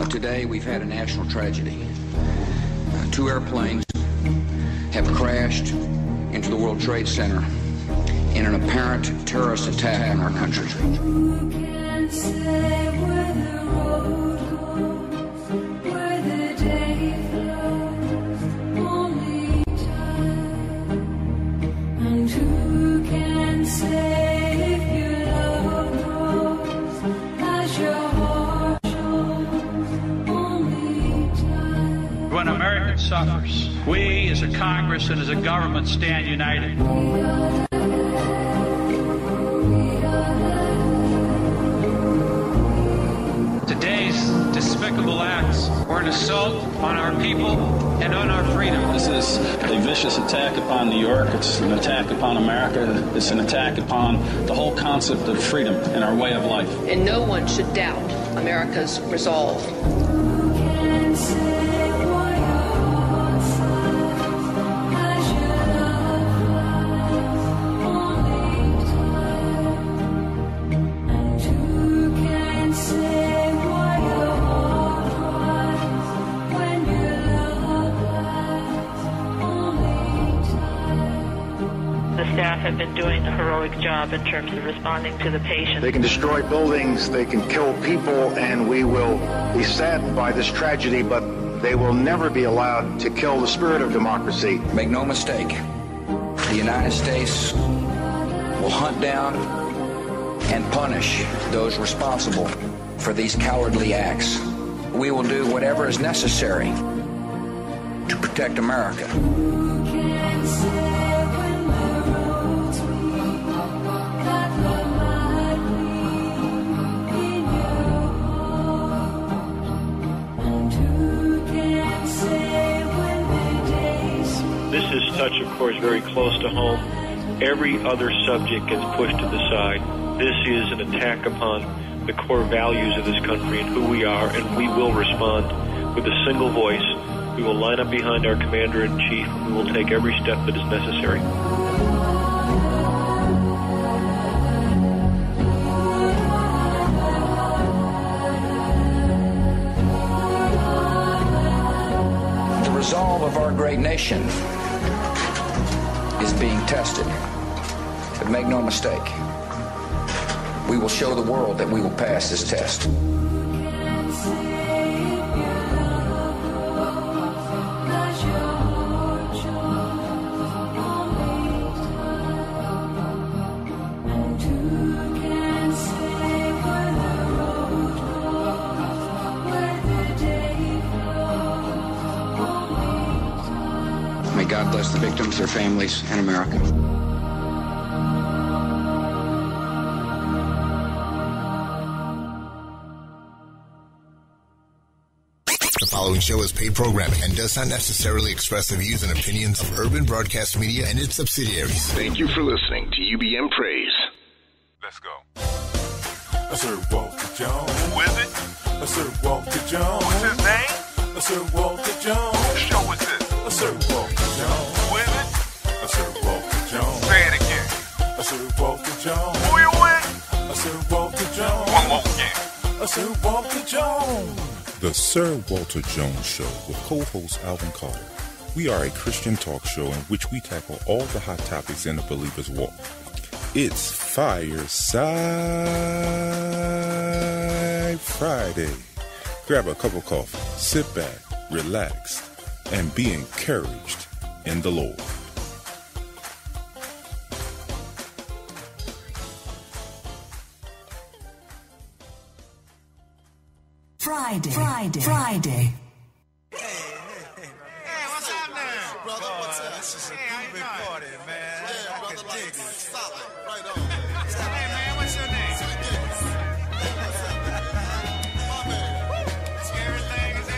Today we've had a national tragedy. Two airplanes have crashed into the World Trade Center in an apparent terrorist attack on our country. Who can say where the road goes, where the day flows, only time. And who can say if your love grows as your heart shows, only time. When America suffers, we as a Congress and as a government stand united. Today's despicable acts were an assault on our people and on our freedom. This is a vicious attack upon New York. It's an attack upon America. It's an attack upon the whole concept of freedom and our way of life. And no one should doubt America's resolve. Who can say why your heart sighs as your love flies, only time. And who can say why your heart cries when your love lasts, only time. The staff have been doing a heroic job in terms of responding to the patient. They can destroy buildings, they can kill people, and we will be saddened by this tragedy, but they will never be allowed to kill the spirit of democracy. Make no mistake, the United States will hunt down and punish those responsible for these cowardly acts. We will do whatever is necessary to protect America. Who can say when the roads meet that love might be in your heart? And who can say when the days This is such, of course, very close to home. Every other subject gets pushed to the side. This is an attack upon the core values of this country and who we are, and we will respond with a single voice. We will line up behind our commander-in-chief, and we will take every step that is necessary. The resolve of our great nation is being tested. But make no mistake, we will show the world that we will pass this test. can say if your love grows as your heart shows, only time. And who can say where the road goes, where the day flows, only time. May God bless the victims, their families, and America. The following show is paid programming and does not necessarily express the views and opinions of Urban Broadcast Media and its subsidiaries. Thank you for listening to UBM Praise. Let's go. Sir Walter Jones. Who is it? Sir Walter Jones. What's his name? Sir Walter Jones. Whose show is this? Sir Walter Jones. Who is it? Sir Walter Jones. Say it again. Sir Walter Jones. Who you with? Sir Walter Jones. One more again. Sir Walter Jones. The Sir Walter Jones Show with co-host Alvin Carter. We are a Christian talk show in which we tackle all the hot topics in the believer's walk. It's Fireside Friday. Grab a cup of coffee, sit back, relax, and be encouraged in the Lord. Friday. Hey, what's up now? brother, what's up? This is a Hey, how you groovy doing? party, man. Yeah, I brother, can like dig it. solid. Right on. Hey, man, what's your name? My man. Everything is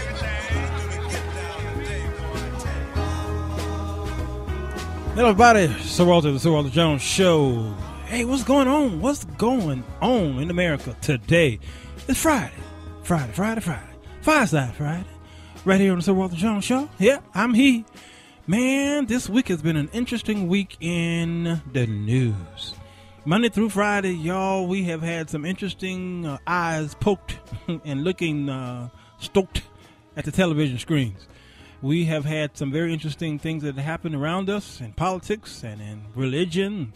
everything. Hello, everybody. Sir Walter, the Sir Walter Jones Show. Hey, what's going on? What's going on in America today? It's Friday. Fireside Friday. Right here on the Sir Walter Jones Show. Yep, I'm he. Man, this week has been an interesting week in the news. Monday through Friday, y'all, we have had some interesting eyes poked and looking stoked at the television screens. We have had some very interesting things that happen around us in politics and in religion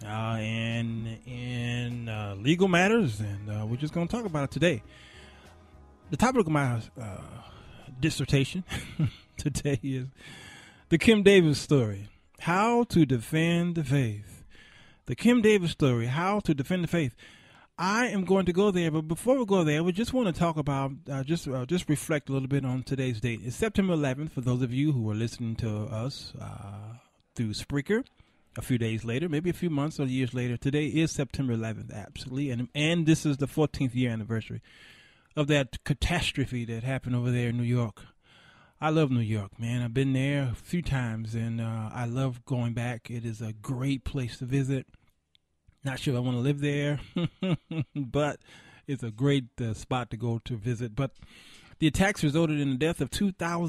and in legal matters, and we're just going to talk about it today. The topic of my dissertation today is the Kim Davis story, how to defend the faith. The Kim Davis story, how to defend the faith. I am going to go there, but before we go there, we just want to talk about, just reflect a little bit on today's date. It's September 11th, for those of you who are listening to us through Spreaker a few days later, maybe a few months or years later. Today is September 11th, absolutely, and this is the 14th year anniversary of that catastrophe that happened over there in New York. I love New York, man. I've been there a few times, and I love going back. It is a great place to visit. Not sure I want to live there, but it's a great spot to go to visit. But the attacks resulted in the death of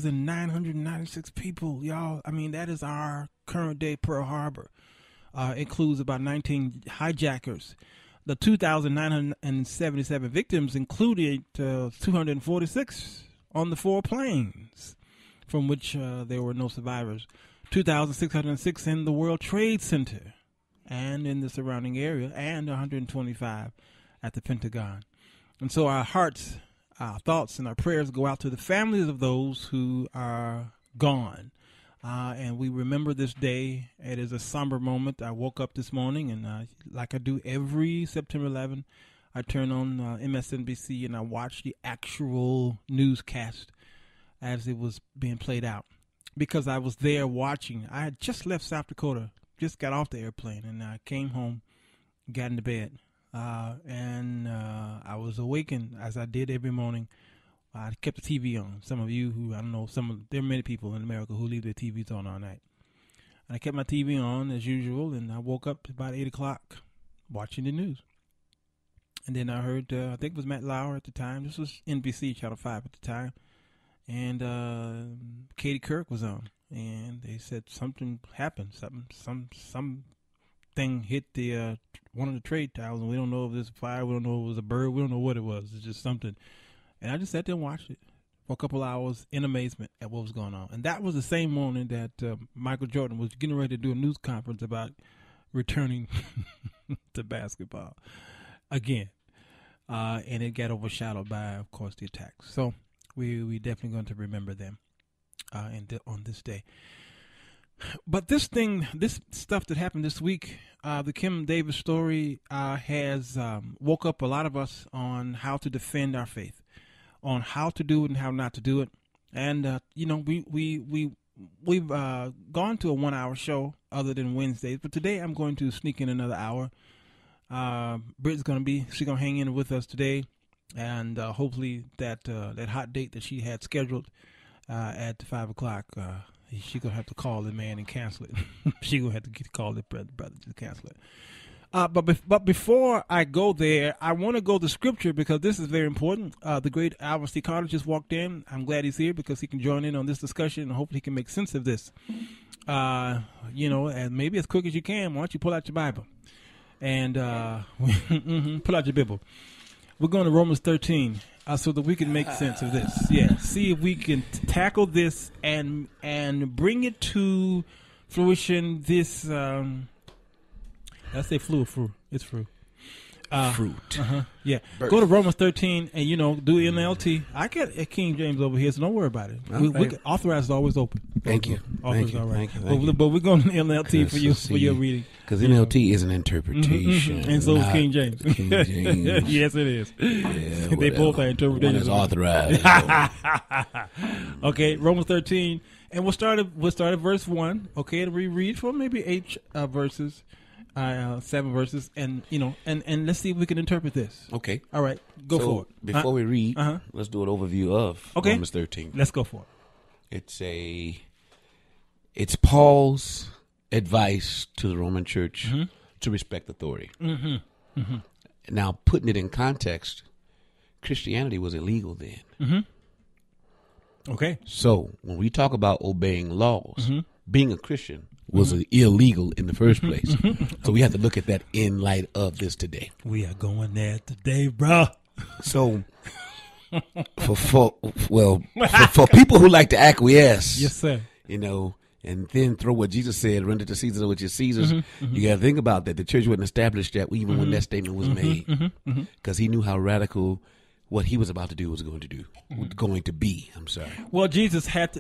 2,996 people, y'all. I mean, that is our current day Pearl Harbor. Includes about 19 hijackers. The 2,977 victims included 246 on the 4 planes, from which there were no survivors. 2,606 in the World Trade Center and in the surrounding area, and 125 at the Pentagon. And so our hearts, our thoughts, and our prayers go out to the families of those who are gone. And we remember this day. It is a somber moment. I woke up this morning, and like I do every September 11, I turn on MSNBC and I watch the actual newscast as it was being played out, because I was there watching. I had just left South Dakota, just got off the airplane, and I came home, got into bed, and I was awakened as I did every morning. I kept the TV on. Some of you who, I don't know, there are many people in America who leave their TVs on all night. And I kept my TV on as usual, and I woke up about 8 o'clock watching the news. And then I heard, I think it was Matt Lauer at the time. This was NBC, Channel 5 at the time. And Katie Couric was on. And they said something happened. Something hit the one of the trade towers, and we don't know if it was a fire, we don't know if it was a bird, we don't know what it was. It's just something. And I just sat there and watched it for a couple hours in amazement at what was going on. And that was the same morning that Michael Jordan was getting ready to do a news conference about returning to basketball again. And it got overshadowed by, of course, the attacks. So we definitely going to remember them on this day. But this stuff that happened this week, the Kim Davis story has woke up a lot of us on how to defend our faith, on how to do it and how not to do it. And, we've gone to a 1-hour show other than Wednesdays, but today I'm going to sneak in another hour. Britt's she's going to hang in with us today. And hopefully that hot date that she had scheduled at 5 o'clock, she's going to have to call the man and cancel it. She's going to have to call the brother to cancel it. But before I go there, I want to go to Scripture, because this is very important. The great Alvin C. Carter just walked in. I'm glad he's here because he can join in on this discussion, and hopefully he can make sense of this. And maybe as quick as you can, why don't you pull out your Bible and pull out your Bible. We're going to Romans 13 so that we can make sense of this. Yeah, see if we can tackle this and bring it to fruition. This, I say fruit. It's fruit. Fruit. Yeah. Birth. Go to Romans 13 and, do NLT. I got a King James over here, so don't worry about it. Okay. Authorized is always open. Thank you. Authorized all right. Thank you. But we're going to NLT for your reading. Because NLT is an interpretation. And so is King James. King James. Yes, it is. Yeah, they both are interpretations. One is authorized. Okay, Romans 13. And we'll start at verse 1. Okay, and we read for maybe 8 verses. 7 verses, and let's see if we can interpret this. Okay. All right. Go for it. Before we read, let's do an overview of Romans 13. Let's go for it. It's Paul's advice to the Roman church to respect authority. Now, putting it in context, Christianity was illegal then. Okay. So when we talk about obeying laws, being a Christian was illegal in the first place. So we have to look at that in light of this today. We are going there today, bro. So for people who like to acquiesce, Yes, sir. you know, and then throw what Jesus said, render to Caesar what is Caesar's. Mm-hmm, You got to think about that. The church wouldn't establish that even when that statement was made, because he knew how radical what he was about to do was going to do, going to be. I'm sorry. Well, Jesus had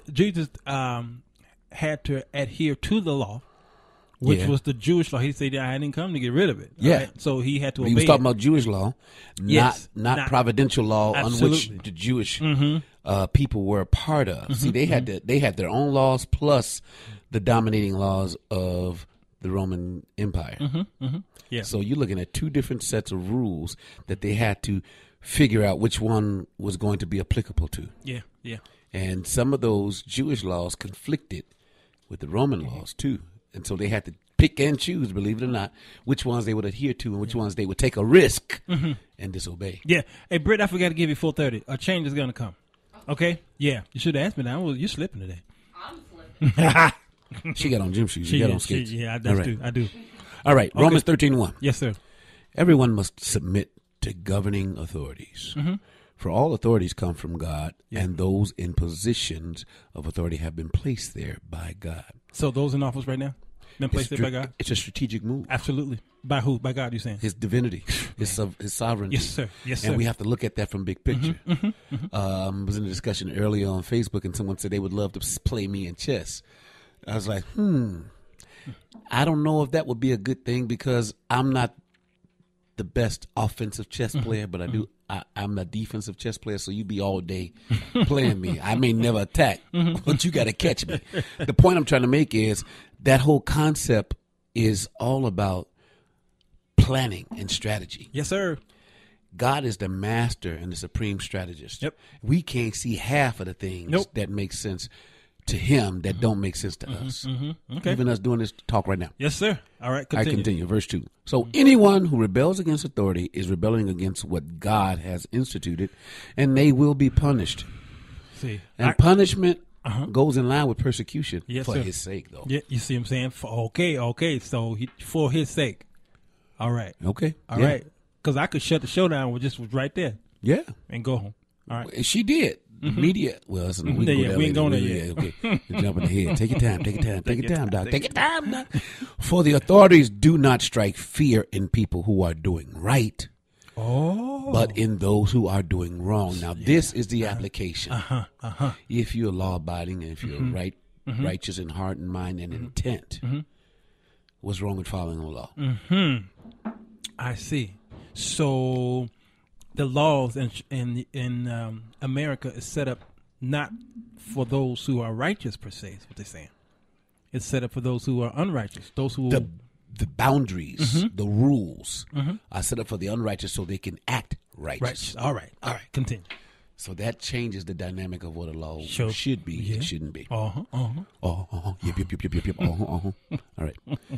to adhere to the law, which was the Jewish law. He said, "I didn't come to get rid of it." Yeah. Right? So he had to obey. He was talking it. about Jewish law, not providential law on which the Jewish people were a part of. See, they had their own laws plus the dominating laws of the Roman Empire. Yeah. So you're looking at two different sets of rules that they had to figure out which one was going to be applicable to. Yeah. Yeah. And some of those Jewish laws conflicted with the Roman laws too. And so they had to pick and choose, believe it or not, which ones they would adhere to and which ones they would take a risk and disobey. Yeah. Hey, Britt, I forgot to give you 4:30. A change is going to come. Okay? Yeah. You should have asked me that. You're slipping today. I'm slipping. She got on gym shoes. You got on skates. I do. All right. Okay. Romans 13:1. Yes, sir. Everyone must submit to governing authorities. For all authorities come from God, and those in positions of authority have been placed there by God. So those in office right now, been placed there by God? It's a strategic move. Absolutely. By who? By God, you're saying? His divinity, his sovereignty. Yes, sir. Yes, sir. And we have to look at that from big picture. I was in a discussion earlier on Facebook, and someone said they would love to play me in chess. I was like, I don't know if that would be a good thing because I'm not the best offensive chess player, but I'm a defensive chess player, so you be all day playing me. I may never attack, but you got to catch me. The point I'm trying to make is that whole concept is all about planning and strategy. Yes, sir. God is the master and the supreme strategist. Yep. We can't see half of the things that make sense to him that don't make sense to us. Okay. Even us doing this talk right now. Yes, sir. All right, I continue. Verse 2. So anyone who rebels against authority is rebelling against what God has instituted, and they will be punished. See, and punishment goes in line with persecution for sir. his sake, though. Yeah, you see what I'm saying? Okay. So for his sake. All right. Okay. All right. Because I could shut the show down with just right there. Yeah. And go home. All right. She did. Media. Well, listen, we ain't going there yet. Okay. You're jumping ahead. Take your time. Take your time, Doc. Take your time, Doc. For the authorities do not strike fear in people who are doing right, but in those who are doing wrong. Now, this is the application. If you're law-abiding and if you're righteous in heart and mind and intent, what's wrong with following the law? I see. So the laws in America is set up not for those who are righteous per se. Is what they're saying. It's set up for those who are unrighteous. Those who the boundaries, the rules are set up for the unrighteous so they can act righteous. All right. Continue. So that changes the dynamic of what a law should be and shouldn't be. Yep. All right.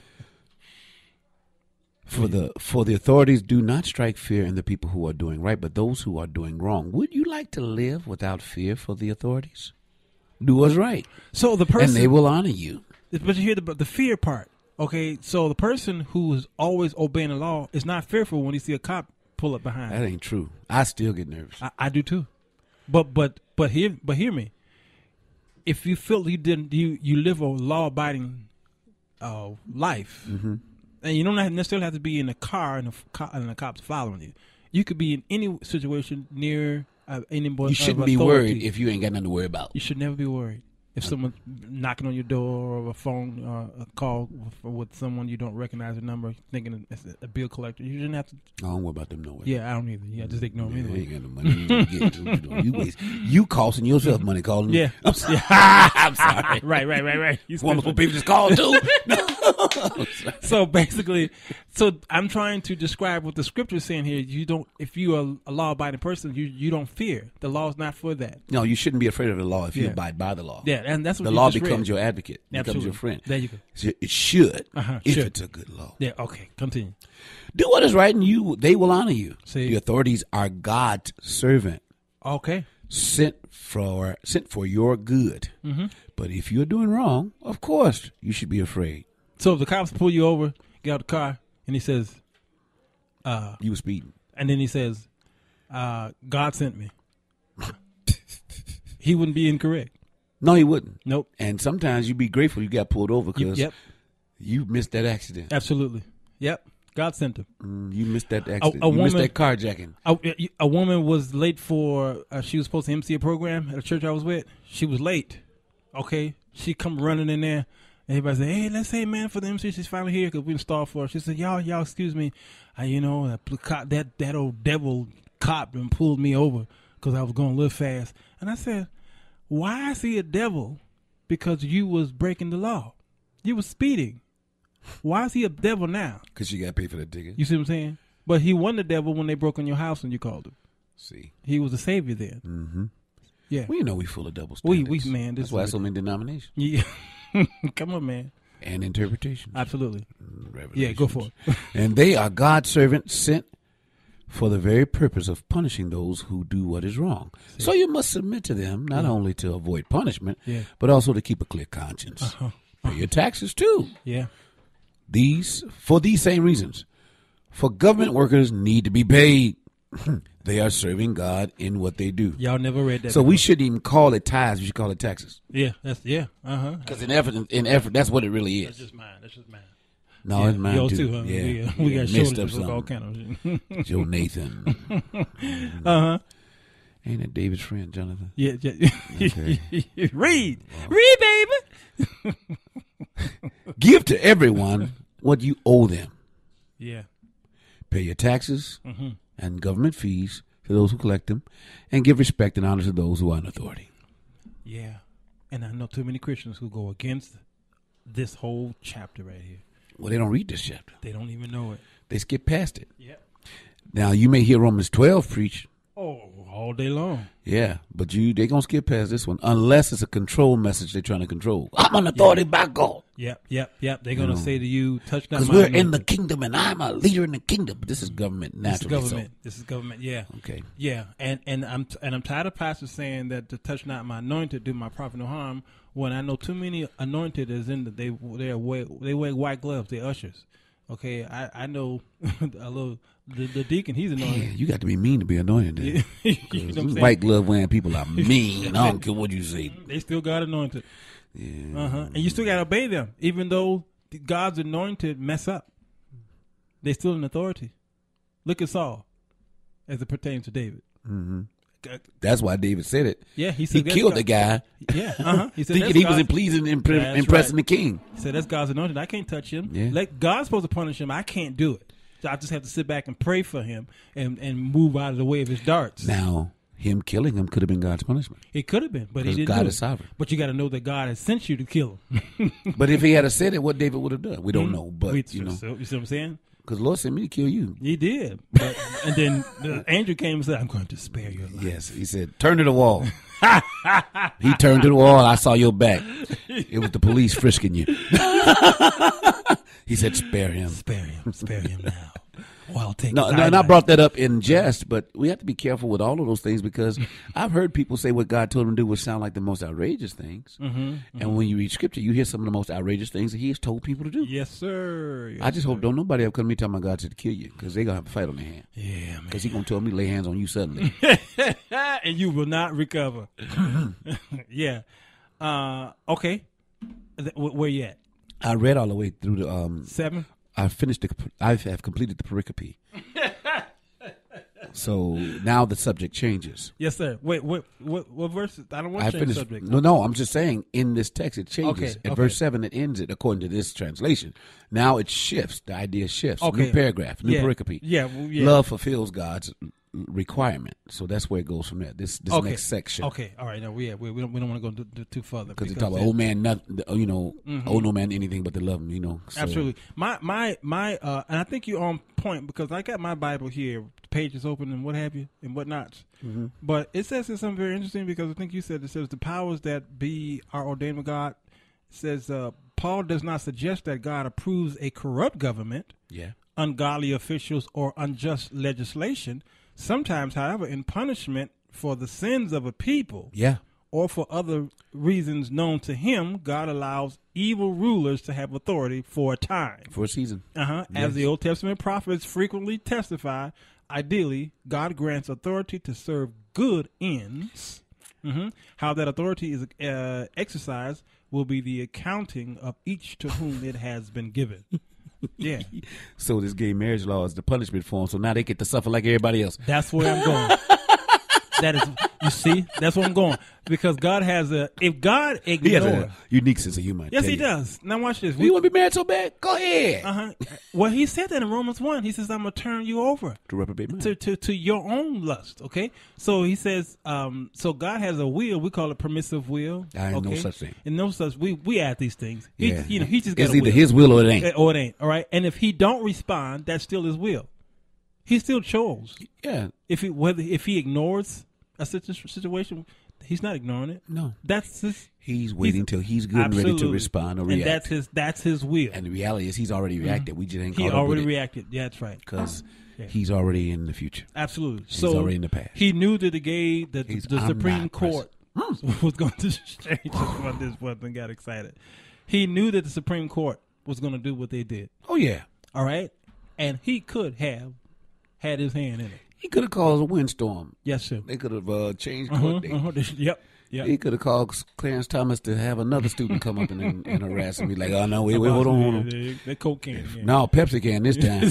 For the authorities do not strike fear in the people who are doing right, but those who are doing wrong. Would you like to live without fear for the authorities? Do what's right. So the person, and they will honor you. But you hear the fear part. Okay, so the person who is always obeying the law is not fearful when he see a cop pull up behind. That ain't true. I still get nervous. I do too. But hear me. If you feel you live a law abiding life. And you don't necessarily have to be in a car and the cops following you. You could be in any situation near anybody. You shouldn't be worried if you ain't got nothing to worry about. You should never be worried. If someone's knocking on your door or a phone or a call with someone you don't recognize the number, thinking it's a bill collector, you shouldn't have to. I don't worry about them no way. Yeah, I don't either. Yeah, just ignore me. You ain't got no money. You costing yourself money calling. Yeah. I'm sorry. Right. You want people just call too? So basically, I'm trying to describe what the scripture is saying here. You don't, if you are a law-abiding person, you don't fear. The law is not for that. No, you shouldn't be afraid of the law if you abide by the law. Yeah, and that's what the you law just becomes read. your advocate, becomes your friend. There you go. It should, if it's a good law. Yeah. Okay. Continue. Do what is right, and they will honor you. See? The authorities are God's servant. Okay. Sent for your good. But if you're doing wrong, of course you should be afraid. So if the cops pull you over, get out the car, and he says, "You were speeding," and then he says, "God sent me." he wouldn't be incorrect. No, he wouldn't. Nope. And sometimes you'd be grateful you got pulled over because Yep. you missed that accident. Absolutely. Yep. God sent him. You missed that accident. A you missed woman- that carjacking. A woman was late for. She was supposed to MC a program at a church I was with. She was late. Okay, she come running in there. Everybody said, "Hey, let's say, man, for the MC, she's finally here because we installed for her." She said, "Y'all, excuse me. That old devil cop and pulled me over because I was going a little fast." And I said, "Why is he a devil? Because you was breaking the law. You was speeding. Why is he a devil now?" Because you got to pay for the ticket. You see what I'm saying? But he wasn't the devil when they broke in your house and you called him. See, he was the savior then. Mm-hmm. Yeah. Well, you know we full of double We standards. man. This That's why is so many denominations. Yeah. Come on, man. And interpretations. Absolutely. Yeah, go for it. And they are God's servants sent for the very purpose of punishing those who do what is wrong. So you must submit to them, not only to avoid punishment, but also to keep a clear conscience. Pay your taxes too. Yeah. For these same reasons. For government workers need to be paid. They are serving God in what they do. Y'all never read that. So before. we shouldn't even call it tithes. We should call it taxes. Yeah, Because in effort, that's what it really is. That's just mine. No, it's mine yours too. Huh? Yeah, we got mixed shoulders up of all something. kind of. Joe Nathan. Ain't that David's friend, Jonathan? Yeah. Okay. Read, baby. Give to everyone what you owe them. Yeah. Pay your taxes and government fees to those who collect them, and give respect and honor to those who are in authority. Yeah. And I know too many Christians who go against this whole chapter right here. Well, they don't read this chapter. They don't even know it. They skip past it. Yeah. Now, you may hear Romans 12 preach. Oh, all day long. Yeah, but they going to skip past this one unless it's a control message they're trying to control. I'm an authority by God. Yep. They're going to say to you, touch not because my we're anointed. in the kingdom and I'm a leader in the kingdom. But this is government naturally. This is government. Yeah. Okay. Yeah, and I'm tired of pastors saying that to touch not my anointed, do my prophet no harm. When I know too many anointed is in the they wear white gloves. They ushers. Okay, I know a little the deacon. He's anointed. Yeah, you got to be mean to be anointed. Then. You know what I'm saying? White glove wearing people are mean. I don't care what you say. They still got anointed. Yeah. And you still got to obey them, even though God's anointed mess up. They still in authority. Look at Saul, as it pertains to David. Mm-hmm. That's why David said it. Yeah, he said killed the guy. Yeah, he said thinking he was pleasing, impressing the king. He said that's God's anointed. I can't touch him. Yeah. God's supposed to punish him. I can't do it. So I just have to sit back and pray for him and move out of the way of his darts. Now, him killing him could have been God's punishment. It could have been, but he didn't. God do is it. sovereign. But you got to know that God has sent you to kill him. But if he had said it, what David would have done, we don't know. But you see what I'm saying? Because the Lord sent me to kill you. He did. But, and then the angel came and said, I'm going to spare your life. Yes. He said, turn to the wall. He turned to the wall. I saw your back. It was the police frisking you. He said, spare him. Spare him now. Well, I'll take No, and I brought that up in jest, but we have to be careful with all of those things because I've heard people say what God told them to do would sound like the most outrageous things. And when you read scripture, you hear some of the most outrageous things that he has told people to do. Yes, sir. I just hope don't nobody ever come to me telling my God to kill you because they're going to have a fight on their hand. Yeah, man. Because he's going to tell me to lay hands on you suddenly. And you will not recover. Yeah. Okay. Where you at? I read all the way through the 7. I have completed the pericope. So now the subject changes. Yes, sir. Wait, what verse? I don't want to change the subject. No, I'm just saying in this text it changes. Okay, At verse 7 it ends it according to this translation. Now it shifts. The idea shifts. Okay. New paragraph, new pericope. Yeah, Love fulfills God's requirement. So that's where it goes from there. This next section. Okay, all right. No, we don't want to go too further because they talk about old man, owe no man anything but to love him. So. Absolutely. My and I think you're on point because I got my Bible here, pages open and what have you and whatnot. But it says something very interesting because I think you said it says the powers that be are ordained of God. It says Paul does not suggest that God approves a corrupt government, ungodly officials, or unjust legislation. Sometimes, however, in punishment for the sins of a people, or for other reasons known to him, God allows evil rulers to have authority for a time. For a season. As the Old Testament prophets frequently testify, ideally, God grants authority to serve good ends How that authority is exercised will be the accounting of each to whom it has been given. Yeah. So this gay marriage law is the punishment for them. So now they get to suffer like everybody else. That's where I'm going. That is, you see, that's where I'm going. Because God has if God He has ignores. a unique sense of humor. I Yes, tell he you. does. Now watch this. You want to be married so bad? Go ahead. Well, he said that in Romans 1. He says, I'm going to turn you over To reprobate mind. to your own lust. Okay? So he says, so God has a will. We call it permissive will. I ain't no okay? such thing. And no such. We add these things. He, Yeah. he just got It's a either will. his will or it ain't. Or it ain't. All right? And if he don't respond, that's still his will. He still chose. Yeah. If he ignores a situation, he's not ignoring it. No. That's his. He's waiting till he's good and ready to Absolutely. respond or And react. that's his will. And the reality is he's already reacted. We just ain't He caught up already with it. reacted. Yeah, that's right. Because Yeah. he's already in the future. Absolutely. He's So already in the past. he knew that He's the Supreme omnipresent. Court was going to change about this one and got excited. He knew that the Supreme Court was going to do what they did. Oh, yeah. All right? And he could have had his hand in it. He could have caused a windstorm. Yes, sir. They could have changed court date. Yep. He could have called Clarence Thomas to have another student come up and harass him. Be like, oh, no, wait, hold on. The cocaine. Yeah. No, Pepsi can this time.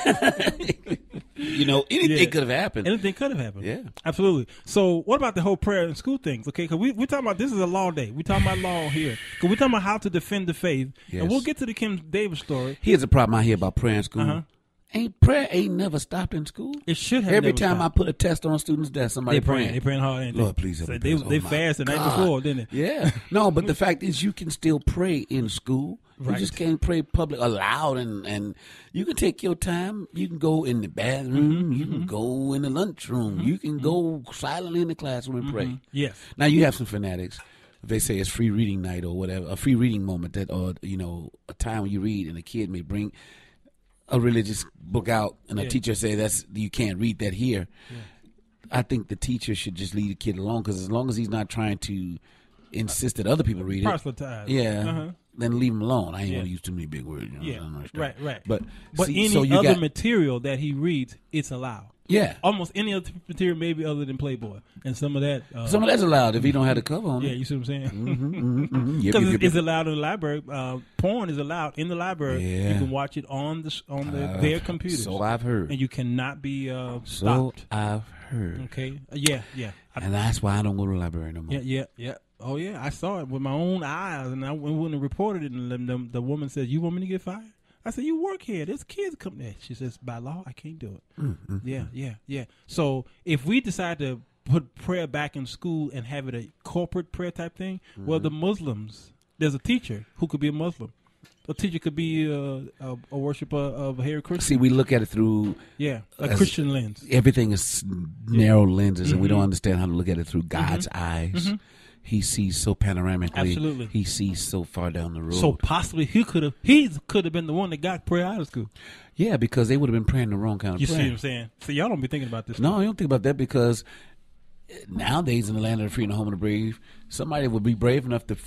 Anything could have happened. Anything could have happened. Yeah. Absolutely. So what about the whole prayer and school things? Okay, because we're talking about, this is a law day. We're talking about law here. Because we're talking about how to defend the faith. Yes. And we'll get to the Kim Davis story. Here's a problem I hear about prayer in school. Prayer ain't never stopped in school. It should have. Every never time stopped. I put a test on a student's desk, somebody They praying. They praying hard. Ain't Lord, they? please help So me. they pass. they Oh, my fast the night God. before, didn't they? Yeah. No, but the fact is you can still pray in school. You Right. just can't pray public aloud and you can take your time. You can go in the bathroom. You can go in the lunchroom. You can go silently in the classroom and pray. Yes. Now you have some fanatics. They say it's free reading night or whatever, a free reading moment that, or a time when you read and a kid may bring a religious book out and a teacher say you can't read that here. Yeah. I think the teacher should just leave the kid alone because as long as he's not trying to insist that other people read it, Proselytize. then leave him alone. I ain't want to use too many big words. Right. But any so you other got, material that he reads, it's allowed. Yeah. Almost any other material, maybe other than Playboy, and some of that. Some of that's allowed if he don't have the cover on it. Yeah, you see what I'm saying? Yep, Because yep, it's yep. allowed in the library. Porn is allowed in the library. Yeah. You can watch it on their computers. So I've heard. And you cannot be So stopped. I've heard. Okay. Yeah. And that's why I don't go to the library no more. Yeah. Oh yeah, I saw it with my own eyes, and I went and reported it. And the woman said, "You want me to get fired?" I said, "You work here. There's kids come there." She says, "By law, I can't do it." Yeah. So if we decide to put prayer back in school and have it a corporate prayer type thing, well, the Muslims, there's a teacher who could be a Muslim. A teacher could be a worshiper of Hare Krishna. See, we look at it through a Christian lens. Everything is narrow lenses, and we don't understand how to look at it through God's eyes. He sees so panoramically. Absolutely. He sees so far down the road. So possibly he could have been the one that got prayer out of school. Yeah, because they would have been praying the wrong kind of You prayer. see what I'm saying? So y'all don't be thinking about this. No, you don't think about that because nowadays in the land of the free and the home of the brave, somebody would be brave enough to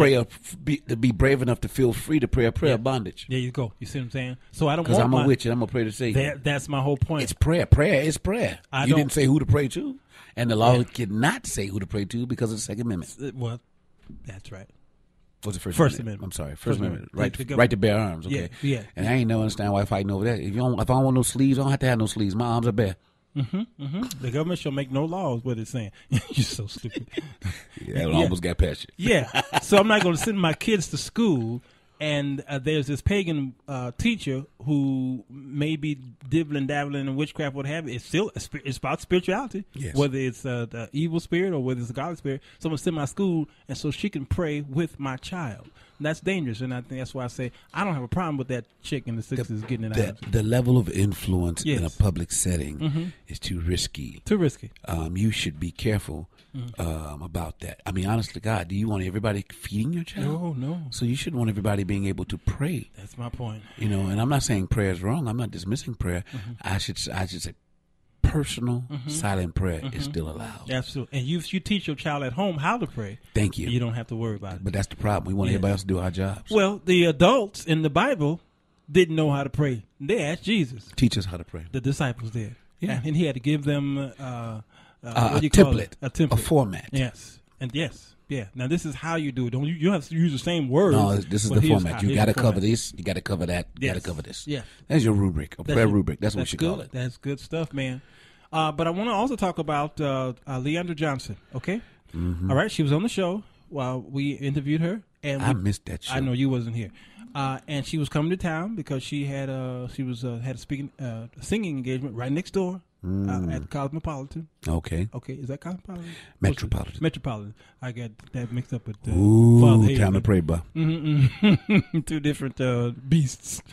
be brave enough to feel free to pray a prayer of bondage. There you go. You see what I'm saying? So I don't because want I'm a witch and I'm gonna pray to Satan. That's my whole point. It's prayer. Prayer is prayer. You didn't say who to pray to, and the law cannot say who to pray to because of the Second Amendment. Well, that's right. What's the First Amendment? I'm sorry, First Amendment. Right to bear arms. Okay. Yeah. And I ain't never understand why fighting over that. If I don't want no sleeves, I don't have to have no sleeves. My arms are bare. The government shall make no laws. What it's saying. You're so stupid. I almost got past you. Yeah. So I'm not going to send my kids to school. And there's this pagan teacher who may be dibbling, dabbling in witchcraft, what have you. It's about spirituality, whether it's the evil spirit or whether it's a godly spirit. So I'm going to send my school, and so she can pray with my child. And that's dangerous, and I think that's why I say I don't have a problem with that chick in the 60s getting it out. The level of influence in a public setting is too risky. Too risky. You should be careful about that. I mean, honest to God, do you want everybody feeding your child? No. So you should want everybody being able to pray. That's my point. And I'm not saying prayer is wrong. I'm not dismissing prayer. I should say personal silent prayer is still allowed. Absolutely. And you teach your child at home how to pray. Thank you. You don't have to worry about it. But that's the problem. We want everybody else to do our jobs. Well, the adults in the Bible didn't know how to pray. They asked Jesus. Teach us how to pray. The disciples did. Yeah. And he had to give them what do you call it? A template. A format. Yes. And yes. Yeah. Now this is how you do it. You don't have to use the same words. No, this is the format. You got to cover this. You got to cover that. You got to cover this. Yeah. That's your rubric, a prayer rubric. That's what you call it. That's good stuff, man. But I want to also talk about Leandra Johnson. Okay. Mm-hmm. All right. She was on the show while we interviewed her, and I missed that show. I know you wasn't here. And she was coming to town because she had a singing engagement right next door at Cosmopolitan. Okay. Okay, is that Cosmopolitan? Metropolitan. I got that mixed up with Ooh, Father time to pray, bro. Two different beasts.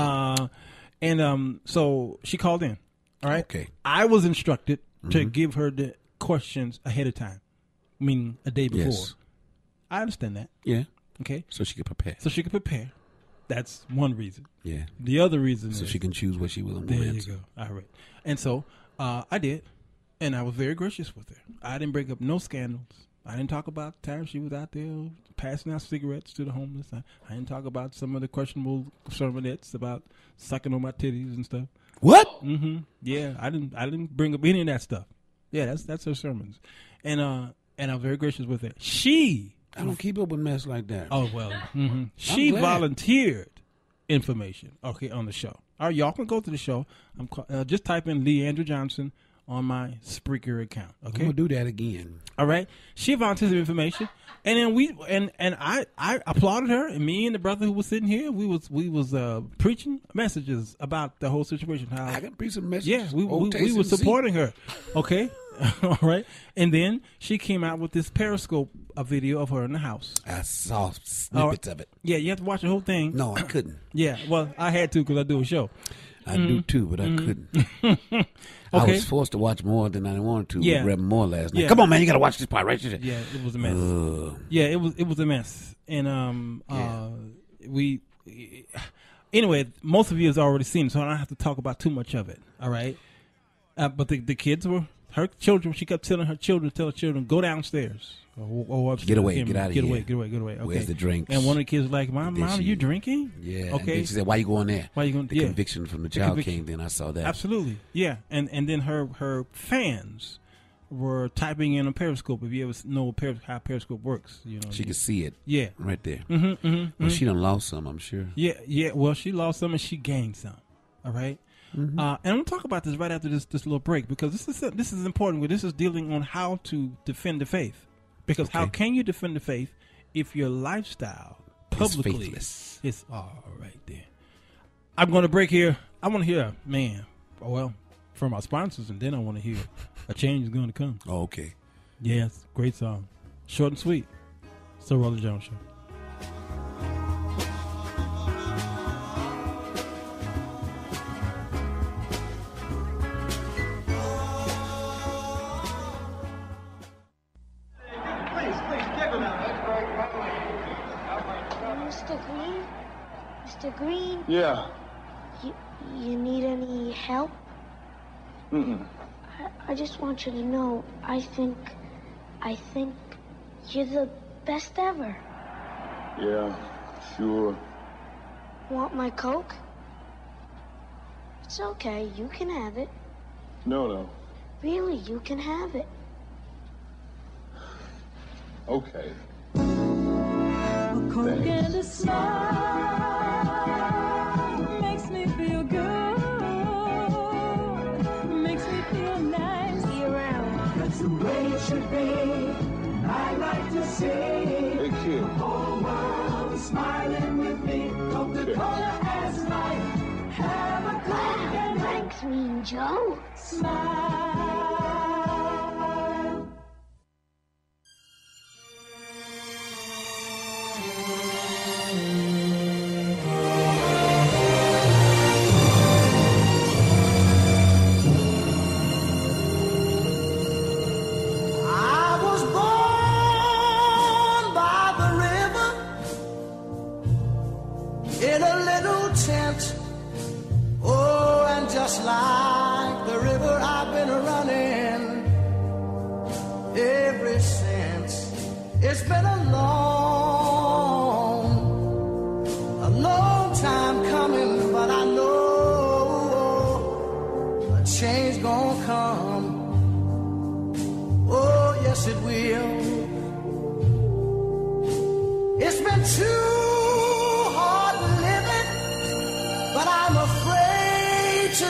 So she called in. All right. Okay. I was instructed to give her the questions ahead of time, meaning a day before. Yes. I understand that. Yeah. Okay. So she could prepare. That's one reason. Yeah. The other reason so is she can choose what she will and there won't you answer. go. All right. And so I did, and I was very gracious with her. I didn't bring up no scandals. I didn't talk about the time she was out there passing out cigarettes to the homeless. I didn't talk about some of the questionable sermonettes about sucking on my titties and stuff. What? Mm-hmm. Yeah, I didn't bring up any of that stuff. Yeah, that's her sermons, and I'm very gracious with her. I don't keep up with mess like that. Oh well, she volunteered information. Okay, on the show. All right, y'all can go to the show. Just type in Leandra Johnson on my Spreaker account. Okay, I'm gonna do that again. All right, she volunteered information, and then I applauded her, and me and the brother who was sitting here, we was preaching messages about the whole situation. How I can preach some messages. Yeah, we were supporting her. Okay. All right, and then she came out with this Periscope video of her in the house. I saw snippets of it. Yeah, you have to watch the whole thing. No, I couldn't. Yeah, well, I had to because I do a show. I do too, but I couldn't. I was forced to watch more than I wanted to. Yeah. With Reverend Moore last night. Yeah. Come on, man, you got to watch this part, right? Yeah, it was a mess. Yeah, it was a mess, and anyway, most of you has already seen it, so I don't have to talk about too much of it. All right, but the kids were. Her children, she kept telling her children, go downstairs or upstairs. Get away, get out of here. Get away. Okay. Where's the drinks? And one of the kids was like, Mom, are you drinking? Yeah. Okay. And then she said, why you going there? Why you going? The conviction from the child king. Then I saw that. Absolutely. Yeah. And then her fans were typing in on Periscope. If you ever know how Periscope works, she could see it. Yeah. Right there. Mm-hmm. She done lost some, I'm sure. Yeah. Well, she lost some and she gained some. All right. And I'm going to talk about this right after this little break because this is important. This is dealing on how to defend the faith. Because how can you defend the faith if your lifestyle publicly is all right there? I'm going to break here. I want to hear, from our sponsors, and then I want to hear A Change Is Going to Come. Oh, okay. Yes, great song. Short and sweet. So Roller Jones Show. Mr. Green? Yeah. You need any help? I just want you to know, I think you're the best ever. Yeah, sure. Want my Coke? It's okay, you can have it. No. Really, you can have it. Okay. A Coke and a smile makes me feel good. Makes me feel nice. Be around. That's the way it should be. I like to see Hey, kid. the whole world is smiling with me. Coca-Cola as life. Have a Coke and Thanks, Mean Joe. smile. I was born by the river in a little tent. Oh, and just like the river, I've been running ever since. It's been a long time coming, but I know a change gonna come. It's been too hard living, but I'm afraid to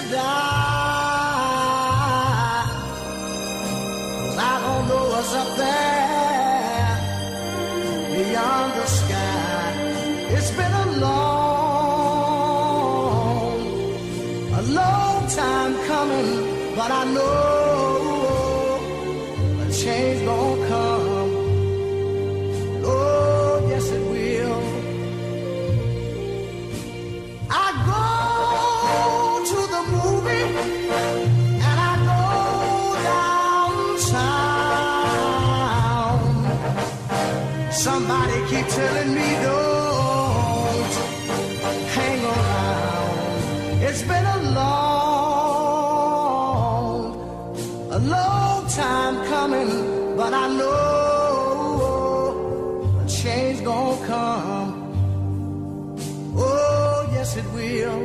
die. 'Cause I don't know what's up there beyond the sky. It's been a long time coming, but I know a change gonna come. Oh, yes it will. I go to the movie and I go downtown. Somebody keep telling me don't hang around. It's been a long time coming, but I know a change gonna come. Oh, yes it will.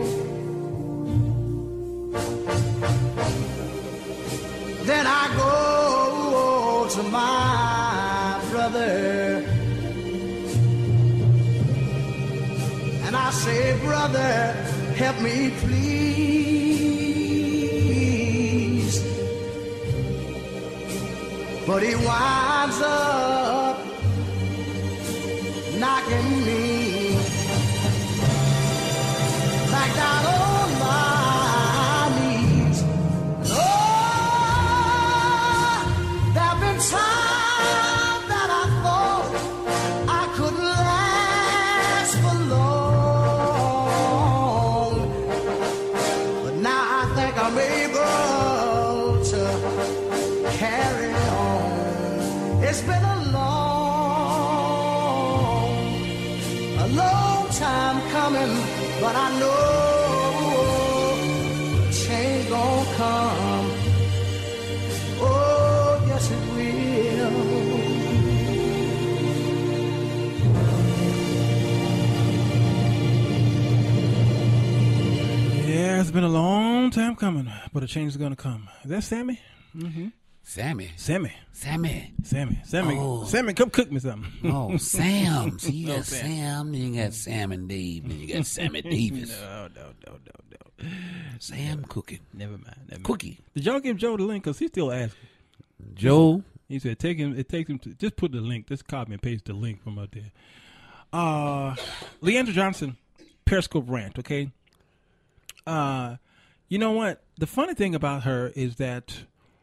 Then I go to my brother and I say, brother, help me please. But he winds up knocking me back down on my knees. Oh, there've been times that I thought I couldn't last for long, but now I think I'm able to carry on. It's been a long time coming, but I know change gonna come. Oh, yes it will. Yeah, it's been a long time coming, but a change is gonna come. Is that Sammy? Mm-hmm. Sammy. Oh. Sammy, come cook me something. Oh, Sam. See, you got Oh, Sam. Sam, then you got Sam and Dave, then you got Sammy Davis. No. Sam cooking. Never mind. Cookie. Did y'all give Joe the link? Because he's still asking. Joe? He said, it takes him to, just put the link, just copy and paste the link from out there. Leandra Johnson, Periscope rant, okay? You know what? The funny thing about her is that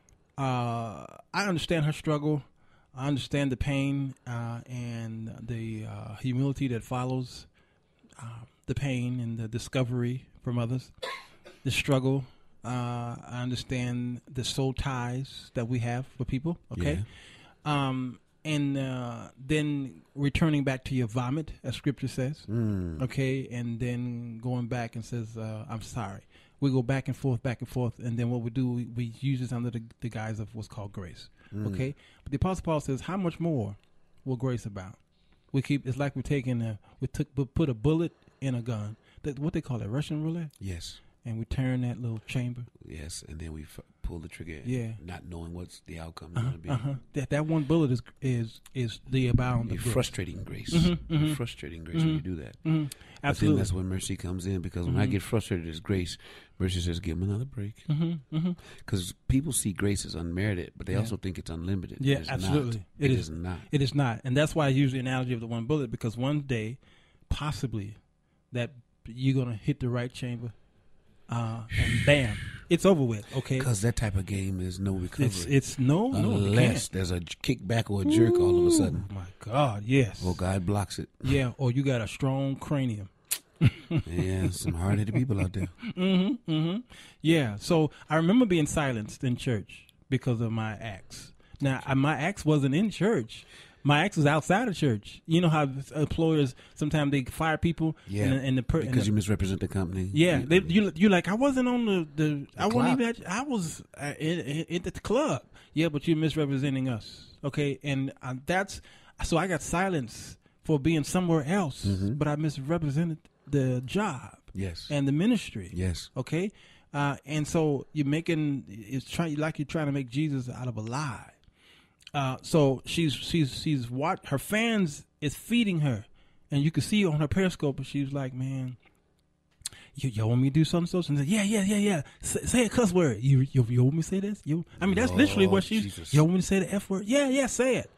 I understand her struggle. I understand the pain and the humility that follows the pain and the discovery from others, the struggle. I understand the soul ties that we have for people, okay? Yeah. And then returning back to your vomit, as Scripture says, okay? And then going back and says, I'm sorry. We go back and forth, and then what we do, we use this under the guise of what's called grace, okay? But the Apostle Paul says, how much more will grace abound? It's like we're taking put a bullet in a gun. What they call it, Russian roulette? Yes. And we turn that little chamber. Yes, and then we pull the trigger. Yeah. Not knowing what's the outcome is going to be. That one bullet is the abound of frustrating grace. Frustrating grace when you do that. Absolutely. But then that's when mercy comes in, because when I get frustrated, it's grace. Mercy says, give him another break. Because people see grace as unmerited, but they also think it's unlimited. Yeah, absolutely. It is not. It is not. And that's why I use the analogy of the one bullet, because one day, possibly, that you're going to hit the right chamber, and bam, it's over with. Okay, because that type of game is no recovery. It's no, unless there's a kickback or a jerk all of a sudden. Oh my God, yes. Or God blocks it. Yeah, or you got a strong cranium. Yeah, some hard-headed people out there. Yeah, so I remember being silenced in church because of my acts. Now, my acts wasn't in church. My acts was outside of church. You know how employers sometimes they fire people. Yeah, because you misrepresent the company. Yeah, you like I wasn't on the I wasn't even I was at the club. Yeah, but you're misrepresenting us. Okay, and so I got silenced for being somewhere else, but I misrepresented the job. Yes, and the ministry. Yes. Okay, and so you're trying to make Jesus out of a lie. So she's what her fans is feeding her, and you can see on her Periscope. And she was like, "Man, y'all want me to do something?" And said, "Yeah. Say a cuss word. You want me to say this? I mean, that's literally what she's. You want me to say the F word? Yeah. Say it.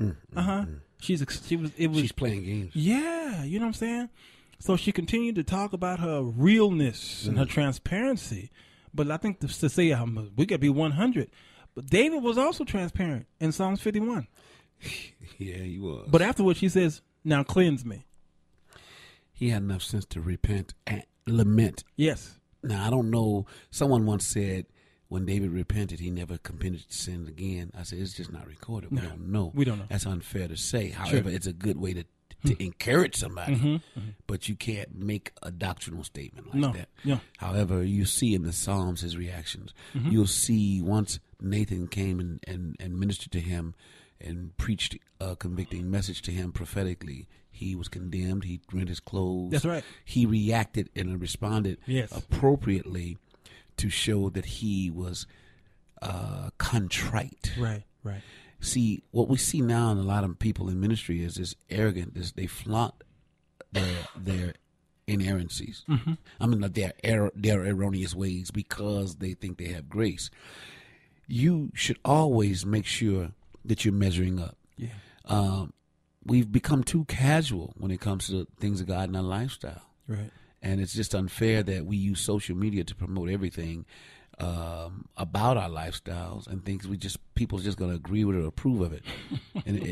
She's playing games. Yeah, you know what I'm saying. So she continued to talk about her realness and her transparency. But I think to say we got to be 100. But David was also transparent in Psalms 51. Yeah, he was. But afterwards, she says, "Now cleanse me." He had enough sense to repent and lament. Yes. Now, I don't know. Someone once said when David repented, he never committed sin again. I said, it's just not recorded. We don't know. We don't know. That's unfair to say. However, it's a good way to encourage somebody. But you can't make a doctrinal statement like that. Yeah. However, you see in the Psalms his reactions. You'll see once Nathan came and ministered to him and preached a convicting message to him prophetically, he was condemned. He rent his clothes. That's right. He reacted and responded appropriately to show that he was contrite. Right. See, what we see now in a lot of people in ministry is this arrogant. They flaunt their inerrancies. I mean, their erroneous ways because they think they have grace. You should always make sure that you're measuring up. Yeah. We've become too casual when it comes to the things of God in our lifestyle. Right. And it's just unfair that we use social media to promote everything about our lifestyles and things people are just going to agree with or approve of it. And,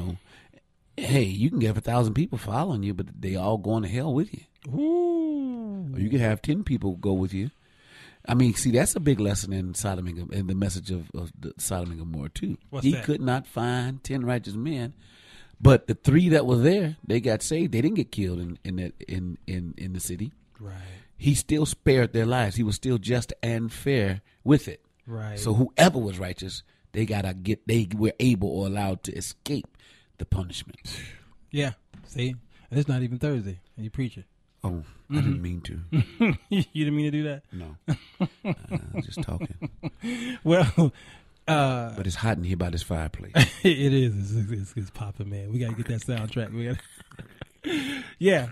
hey, you can have 1,000 people following you, but they all going to hell with you. Ooh. Or you can have 10 people go with you. I mean, see, that's a big lesson in Sodom and Gomorrah, in the message of the Sodom and Gomorrah too. He could not find 10 righteous men, but the 3 that were there, they got saved. They didn't get killed in the city. Right. He still spared their lives. He was still just and fair with it. Right. So whoever was righteous, they were able or allowed to escape the punishment. Yeah. See, and it's not even Thursday, and you preach it. Oh, I didn't mean to. You didn't mean to do that? No. Just talking. Well, but it's hot in here by this fireplace. It is. It's popping, man. We got to get that soundtrack. Yeah.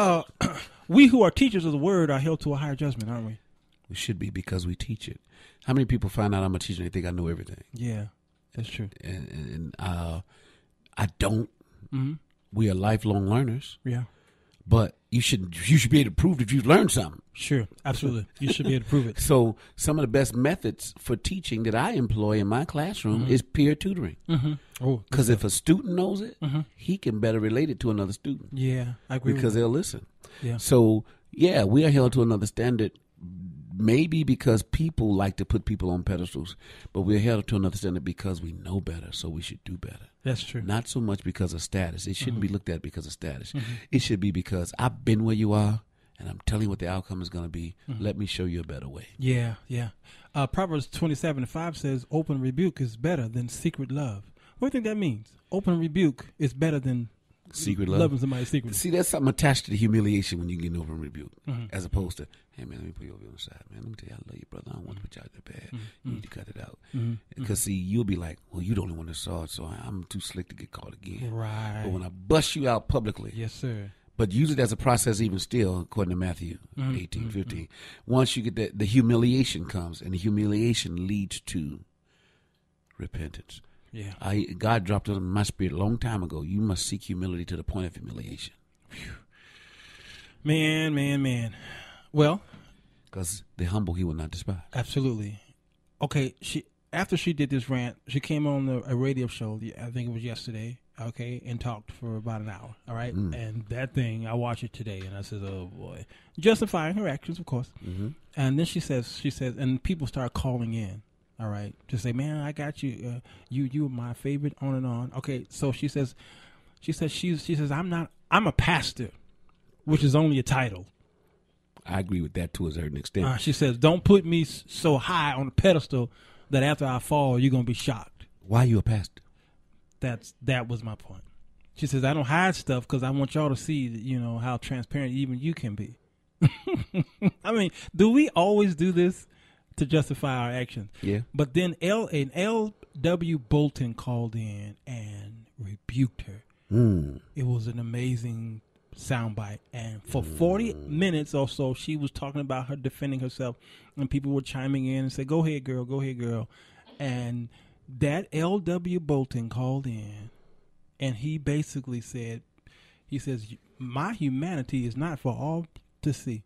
We who are teachers of the word are held to a higher judgment, aren't we? We should be, because we teach it. How many people find out I'm a teacher and they think I know everything? Yeah, that's true. And I don't. We are lifelong learners. Yeah. But you should be able to prove that you've learned something. Sure, absolutely. You should be able to prove it. So some of the best methods for teaching that I employ in my classroom is peer tutoring. Because if a student knows it, he can better relate it to another student. Yeah, I agree. Because they'll listen. Yeah. So, yeah, we are held to another standard, maybe because people like to put people on pedestals, but we're held to another standard because we know better, so we should do better. That's true. Not so much because of status. It shouldn't be looked at because of status. It should be because I've been where you are, and I'm telling you what the outcome is going to be. Let me show you a better way. Yeah. Proverbs 27:5 says, "Open rebuke is better than secret love." What do you think that means? Open rebuke is better than secret love. Loving somebody secretly. See, that's something attached to the humiliation when you get open rebuke, as opposed to, hey man, let me put you over on the side, man. Let me tell you, I love you, brother. I don't want to put you out there bad. You need to cut it out. Because see, you'll be like, well, you the only one that saw it, so I'm too slick to get caught again. Right. But when I bust you out publicly, yes, sir. But use it as a process even still, according to Matthew 18:15. Once you get the humiliation comes, and the humiliation leads to repentance. Yeah. God dropped it in my spirit a long time ago. You must seek humility to the point of humiliation. Whew. Man. Well, because the humble he will not despise. Absolutely. Okay, after she did this rant, she came on a radio show, I think it was yesterday, okay, and talked for about an hour, all right? And that thing, I watched it today, and I said, oh, boy. Justifying her actions, of course. And then she says, and people start calling in. All right, to say, man, I got you. You are my favorite. On and on. Okay, so she says, I'm a pastor, which is only a title. I agree with that to a certain extent. She says, don't put me so high on a pedestal that after I fall, you're gonna be shocked. Why are you a pastor? That was my point. She says, I don't hide stuff because I want y'all to see, how transparent even you can be. I mean, do we always do this to justify our actions? Yeah. But then W. Bolton called in and rebuked her. It was an amazing soundbite, and for 40 minutes or so, she was talking about her defending herself, and people were chiming in and said, "Go ahead, girl. Go ahead, girl." And that L.W. Bolton called in, and he basically said, he says, "My humanity is not for all to see."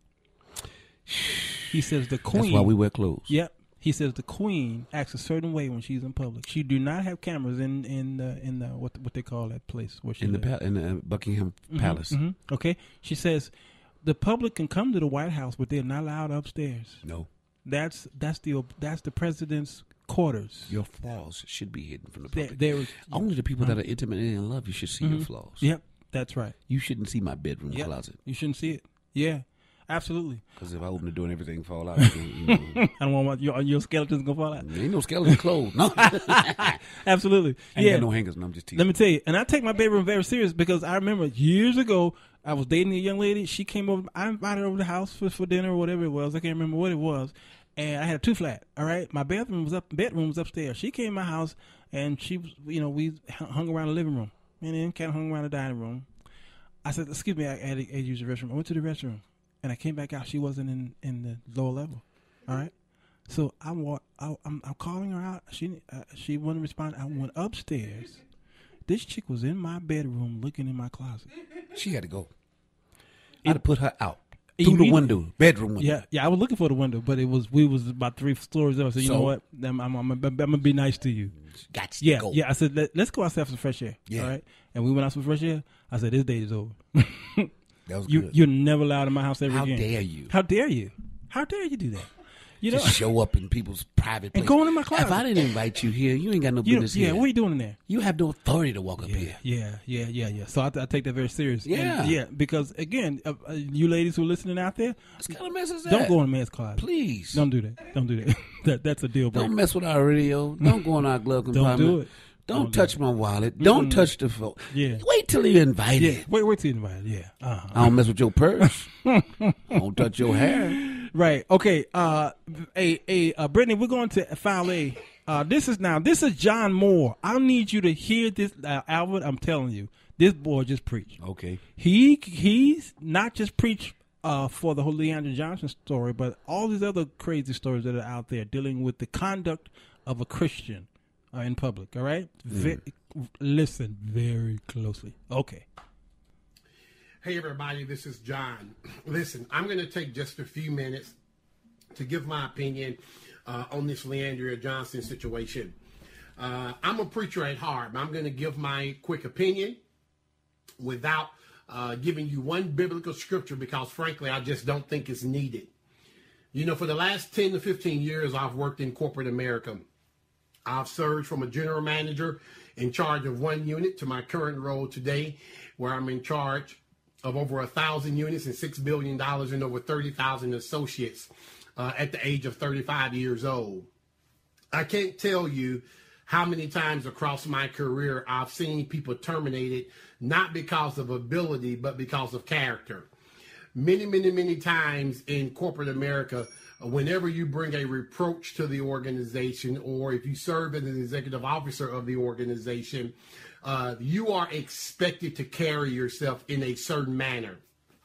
He says the queen. That's why we wear clothes. Yep. He says the queen acts a certain way when she's in public. She do not have cameras in the what they call that place where she in the Buckingham Palace. Okay. She says the public can come to the White House, but they're not allowed upstairs. No. That's the president's quarters. Your flaws should be hidden from the public. There only the people that are intimately in love, you should see your flaws. Yep, that's right. You shouldn't see my bedroom closet. You shouldn't see it. Yeah, absolutely. Because if I open the door and everything fall out, I don't want your skeletons gonna fall out. Ain't no skeleton clothes. No. Absolutely. I ain't got no hangers, and I'm just teasing. Let me tell you, and I take my bedroom very serious because I remember years ago I was dating a young lady. She came over. I invited her over to the house for dinner or whatever it was. I can't remember what it was. And I had a 2-flat. All right, my bedroom was upstairs. She came to my house, and she was, we hung around the living room, and then kind of hung around the dining room. I said, "Excuse me, I had to use the restroom." I went to the restroom, and I came back out. She wasn't in the lower level. All right, so I'm calling her out. She wouldn't respond. I went upstairs. This chick was in my bedroom looking in my closet. She had to go. I had to put her out. Through the window, bedroom window. Yeah, I was looking for the window, but we was about 3 stories up. So you know what? I'm gonna be nice to you. Gotcha. Yeah. I said let's go outside for some fresh air. Yeah. All right. And we went out for fresh air. I said this date is over. That was good. You're never allowed in my house ever again. How dare you? How dare you? How dare you do that? Just show up in people's private place. And going in my closet. If I didn't invite you here, you ain't got no business here. Yeah, what are you doing in there? You have no authority to walk up here. Yeah. So I take that very serious. Yeah. And because, again, you ladies who are listening out there, what kind of mess is that? Don't go in a man's closet. Please. Don't do that. That's a deal breaker. Don't mess with our radio. Don't go in our glove compartment. Don't do it. Don't touch my wallet. Don't touch the phone. Yeah. Wait till you're invited. Yeah. Wait till you're invited. Yeah. I don't mess with your purse. I don't touch your hair. Right. Okay. Brittany, we're going to file A. This is John Moore. I need you to hear this, Albert. I'm telling you, this boy just preached. Okay. He's not just preached for the whole Leandra Johnson story, but all these other crazy stories that are out there dealing with the conduct of a Christian in public. All right. Listen very closely. Okay. Hey, everybody, this is John. Listen, I'm going to take just a few minutes to give my opinion on this Leandra Johnson situation. I'm a preacher at heart, but I'm going to give my quick opinion without giving you one biblical scripture because, frankly, I just don't think it's needed. For the last 10 to 15 years, I've worked in corporate America. I've served from a general manager in charge of one unit to my current role today, where I'm in charge of over 1,000 units and $6 billion and over 30,000 associates at the age of 35 years old. I can't tell you how many times across my career I've seen people terminated, not because of ability, but because of character. Many times in corporate America, whenever you bring a reproach to the organization, or if you serve as an executive officer of the organization, you are expected to carry yourself in a certain manner.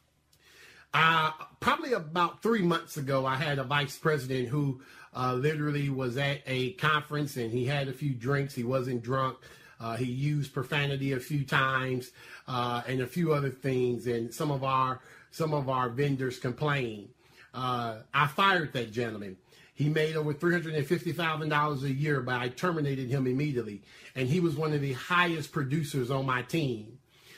Probably about 3 months ago, I had a vice president who literally was at a conference and he had a few drinks. He wasn't drunk. He used profanity a few times and a few other things. And some of our vendors complained. I fired that gentleman. He made over $350,000 a year, but I terminated him immediately. And he was one of the highest producers on my team.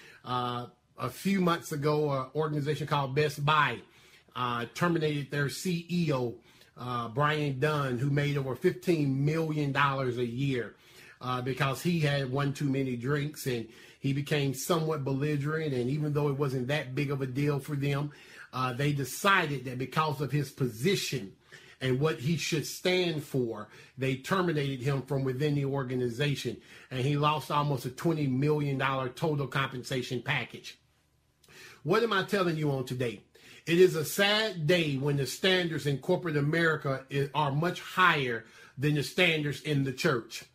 A few months ago, an organization called Best Buy terminated their CEO, Brian Dunn, who made over $15 million a year because he had one too many drinks and he became somewhat belligerent. And even though it wasn't that big of a deal for them, they decided that because of his position and what he should stand for, they terminated him from within the organization. And he lost almost a $20 million total compensation package. What am I telling you on today? It is a sad day when the standards in corporate America are much higher than the standards in the church.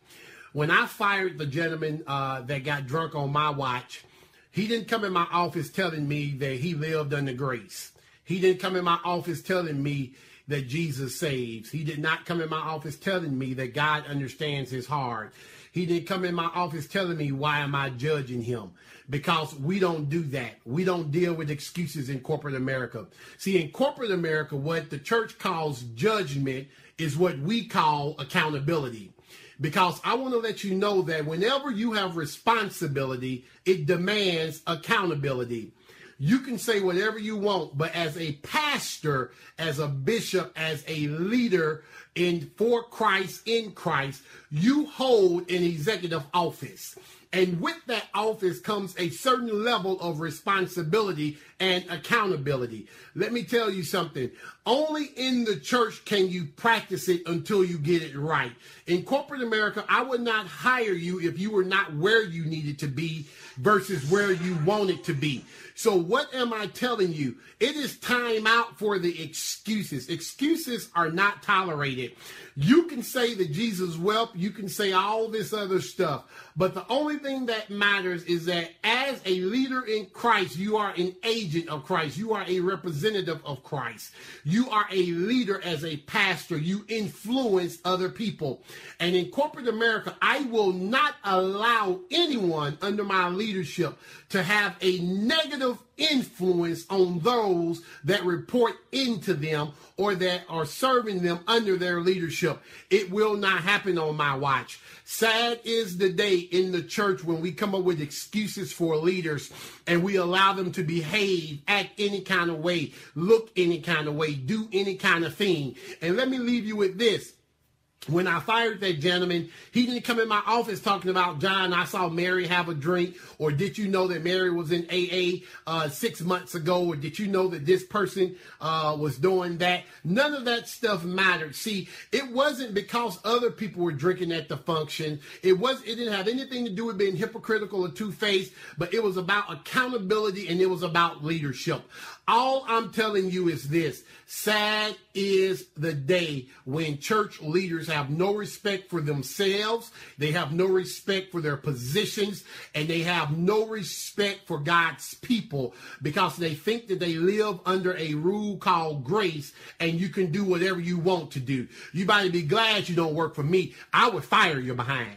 When I fired the gentleman that got drunk on my watch, he didn't come in my office telling me that he lived under grace. He didn't come in my office telling me that Jesus saves. He did not come in my office telling me that God understands his heart. He didn't come in my office telling me, why am I judging him? Because we don't do that. We don't deal with excuses in corporate America. See, in corporate America, what the church calls judgment is what we call accountability. Because I want to let you know that whenever you have responsibility, it demands accountability. You can say whatever you want, but as a pastor, as a bishop, as a leader for Christ, in Christ, you hold an executive office. And with that office comes a certain level of responsibility and accountability. Let me tell you something. Only in the church can you practice it until you get it right. In corporate America, I would not hire you if you were not where you needed to be versus where you wanted to be. So what am I telling you? It is time out for the excuses. Excuses are not tolerated. You can say that Jesus wept. You can say all this other stuff. But the only thing that matters is that as a leader in Christ, you are an agent of Christ. You are a representative of Christ. You are a leader as a pastor. You influence other people. And in corporate America, I will not allow anyone under my leadership to have a negative influence on those that report into them or that are serving them under their leadership. It will not happen on my watch. Sad is the day in the church when we come up with excuses for leaders and we allow them to behave, act any kind of way, look any kind of way, do any kind of thing. And let me leave you with this. When I fired that gentleman, he didn't come in my office talking about, John, I saw Mary have a drink, or did you know that Mary was in AA 6 months ago, or did you know that this person was doing that? None of that stuff mattered. See, it wasn't because other people were drinking at the function. It didn't have anything to do with being hypocritical or two-faced, but it was about accountability and it was about leadership. All I'm telling you is this. Sad is the day when church leaders have no respect for themselves, they have no respect for their positions, and they have no respect for God's people because they think that they live under a rule called grace and you can do whatever you want to do. You better be glad you don't work for me. I would fire you behind.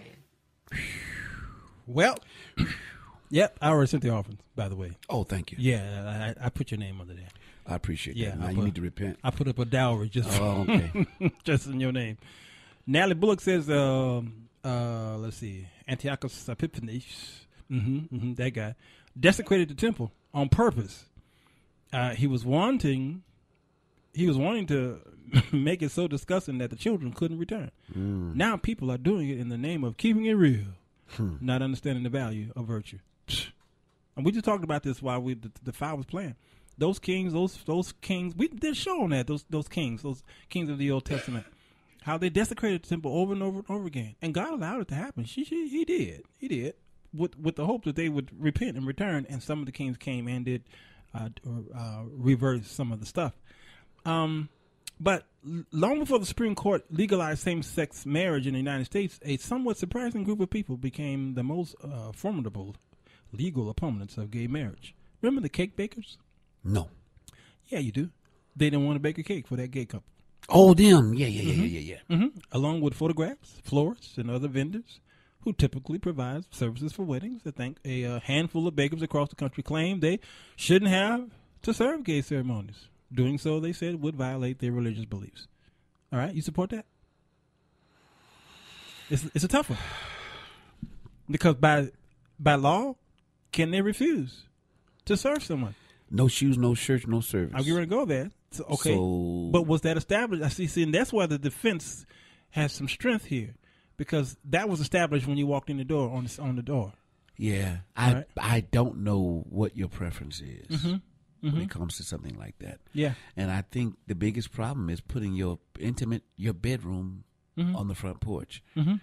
Well, yep, I already sent the offering, by the way. Oh, thank you. Yeah, I put your name under there. I appreciate that. Now you need to repent. I put up a dowry just okay. just in your name. Natalie Bullock says, let's see, Antiochus Epiphanes, that guy, desecrated the temple on purpose. He was wanting to make it so disgusting that the children couldn't return. Now people are doing it in the name of keeping it real, not understanding the value of virtue. And we just talked about this while the file was playing. Those kings, those kings, we did a show on that. Those kings of the Old Testament, how they desecrated the temple over and over and over again, and God allowed it to happen. He did, with the hope that they would repent and return. And some of the kings came and did reverse some of the stuff. But long before the Supreme Court legalized same-sex marriage in the United States, a somewhat surprising group of people became the most formidable legal opponents of gay marriage. Remember the cake bakers? No. Yeah, you do. They didn't want to bake a cake for that gay couple. Oh, them. Yeah. Along with photographs, florists, and other vendors who typically provide services for weddings. I think a handful of bakers across the country claim they shouldn't have to serve gay ceremonies. Doing so, they said, would violate their religious beliefs. All right, you support that? It's a tough one. Because by law, can they refuse to serve someone? No shoes, no church, no service. I'm going to go there. So, okay. But was that established? I see, and that's why the defense has some strength here, because that was established when you walked in the door on the door. Yeah, I don't know what your preference is when it comes to something like that. Yeah, and I think the biggest problem is putting your bedroom on the front porch.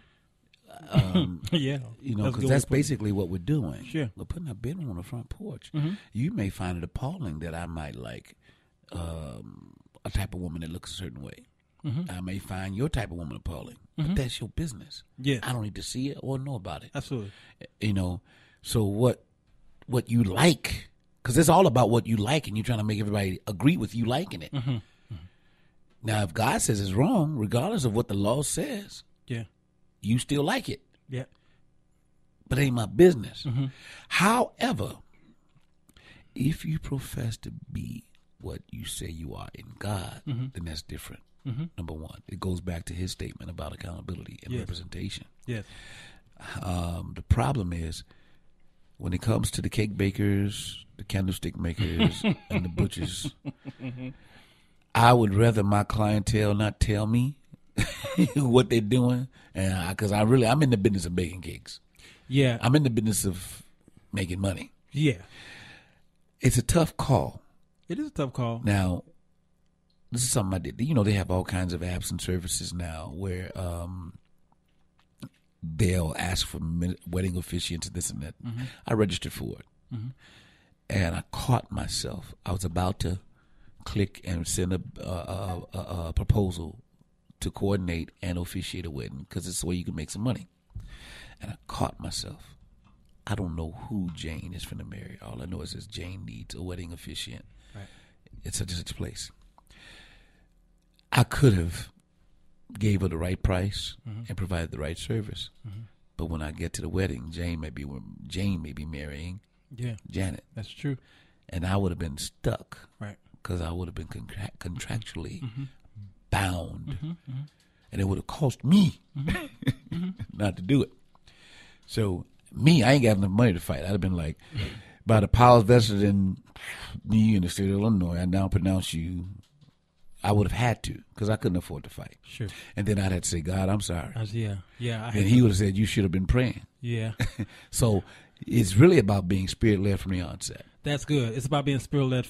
Yeah, you know, because that's basically what we're doing. Sure, we're putting our bedroom on the front porch. You may find it appalling that I might like a type of woman that looks a certain way. I may find your type of woman appalling, but that's your business. Yeah. I don't need to see it or know about it. Absolutely. You know, so what you like, because it's all about what you like, and you're trying to make everybody agree with you liking it. Now, if God says it's wrong, regardless of what the law says, Yeah. you still like it. Yeah. But it ain't my business. However, if you profess to be what you say you are in God, then that's different. Number one, it goes back to his statement about accountability and representation. Yes. The problem is when it comes to the cake bakers, the candlestick makers, and the butchers, I would rather my clientele not tell me what they're doing, and because I'm in the business of baking cakes. Yeah. I'm in the business of making money. Yeah. It's a tough call. It is a tough call. Now, this is something I did. You know, they have all kinds of apps and services now where they'll ask for wedding officiants and this and that. I registered for it. And I caught myself. I was about to click and send a proposal to coordinate and officiate a wedding because it's the way you can make some money. And I caught myself. I don't know who Jane is finna marry. All I know is that Jane needs a wedding officiant. Right. It's such and such a place. I could have gave her the right price and provided the right service. But when I get to the wedding, Jane may be marrying Janet. That's true. And I would have been stuck. Right. Because I would have been contractually bound. And it would have cost me not to do it. So, me, I ain't got enough money to fight. I'd have been like, by the powers vested in me in the state of Illinois, I now pronounce you. I would have had to because I couldn't afford to fight. Sure. And then I'd have to say, God, I'm sorry. Yeah. And he would have said, you should have been praying. Yeah. So it's really about being spirit-led from the onset. That's good. It's about being spirit-led,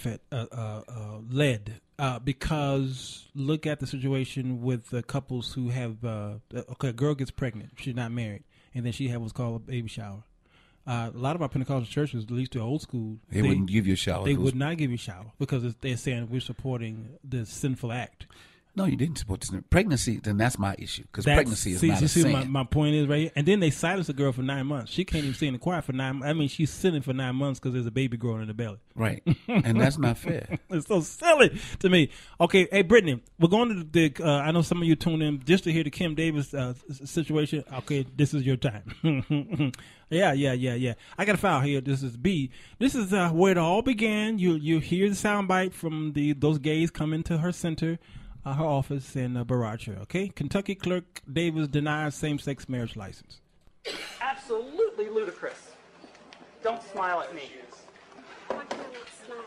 because look at the situation with the couples who have, a girl gets pregnant. She's not married. And then she had what's called a baby shower. A lot of our Pentecostal churches, at least the old school, they wouldn't give you a shower. They would not give you a shower because they're saying we're supporting the sinful act. No, you didn't support this. Pregnancy, then that's my issue because pregnancy is not a sin. My point is right here. And then they silence the girl for 9 months. She can't even sing in the choir for 9 months. I mean, she's sitting for 9 months because there's a baby growing in the belly. Right. And that's not fair. It's so silly to me. Okay, hey, Brittany, we're going to the, I know some of you tuned in just to hear the Kim Davis situation. Okay, this is your time. Yeah. I got a file here. This is B. This is where it all began. You hear the soundbite from those gays come into her center. Her office in Baracha, okay? Kentucky clerk Davis denies same-sex marriage license. Absolutely ludicrous. Don't smile at me. Why can't I smile?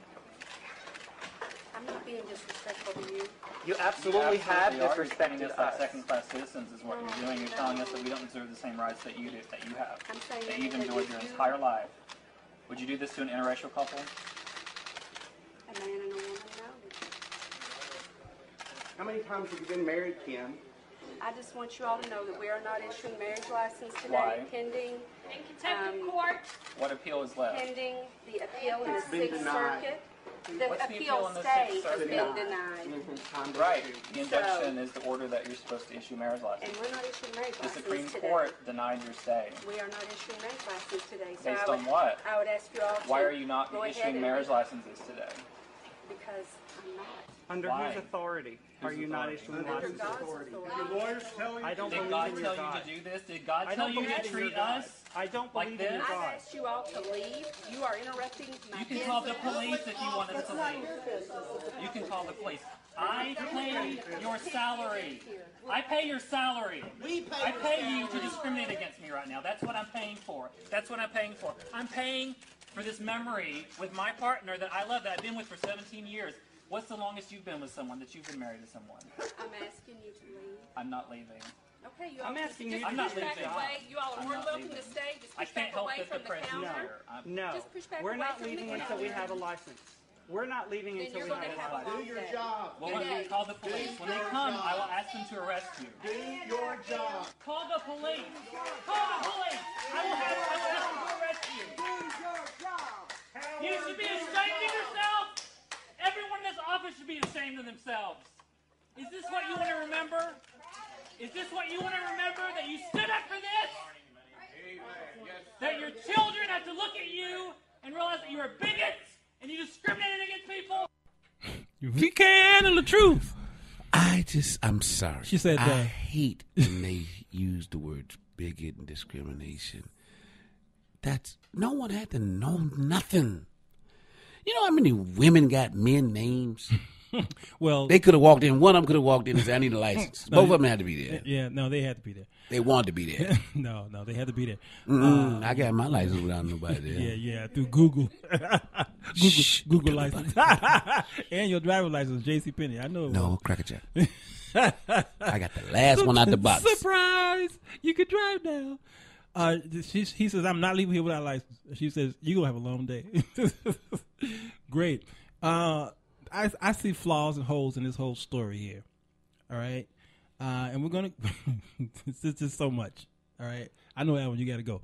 I'm not being disrespectful to you. You absolutely have disrespected us. Like second-class citizens is what you're doing. You're telling us that we don't deserve the same rights that you do, that you have, that you've enjoyed your entire life. Would you do this to an interracial couple? A man and a woman, no. How many times have you been married, Kim? I just want you all to know that we are not issuing marriage license today, Why? pending In contempt of court. What appeal is left? pending the appeal in the It's been Sixth denied. Circuit. What's the appeal appeal in the stay Sixth has Circuit? been denied. Right. The injunction is the order that you're supposed to issue marriage license. And we're not issuing marriage The license Supreme today. Court denied your stay. We are not issuing marriage license today. So Based I would, on what? I would ask you all to Why are you not go ahead issuing and marriage licenses today? Because I'm not. Under Why? whose authority are you not issuing Under licenses? God's authority. Your lawyers tell you. I don't Did believe God in your tell God. you to do this? Did God I tell don't you believe to in your treat God. us I don't like believe in your this? God. I've asked you all to leave. You are interrupting my You can business. call the police if you want us to leave. You can call the police. I pay your salary. I pay your salary. I pay you to discriminate against me right now. That's what I'm paying for. That's what I'm paying for. I'm paying for this memory with my partner that I love, that I've been with for 17 years. What's the longest you've been with someone, that you've been married to someone? I'm asking you to leave. I'm not leaving. Okay, you I'm all asking just you I'm not push back leaving. away. You all are I'm more not welcome leaving. to stay. Just I push can't back help away that the from the press is counter. here. No, Just push back we're away not from the leaving until counter. we have a license. We're not leaving Then until you're we going to have have a a license. long day. Well, when we call the police, when they come, I will ask them to arrest you. Do your job. Call the police. Call the police. I will ask them to arrest you. You should be ashamed of yourself. Everyone in this office should be ashamed of themselves. Is this what you want to remember? Is this what you want to remember? That you stood up for this? That your children have to look at you and realize that you're a bigot and you discriminated against people? We can't handle the truth. I'm sorry. She said that. I hate when they use the words bigot and discrimination. No one had to know nothing. You know how many women got men names? Well, they could have walked in. One of them could have walked in and said, I need a license. Both of them had to be there. Yeah, no, they had to be there. They wanted to be there. no, they had to be there. I got my license without nobody there. Yeah, through Google. Google license. And your driver's license, JCPenney. I know it No, was. Cracker Jack. I got the last one out the box. Surprise! You can drive now. He says, I'm not leaving here without a license. She says, you're going to have a long day. Great. I see flaws and holes in this whole story here. All right? And we're going to... It's just so much. All right? I know, Alvin, you got to go.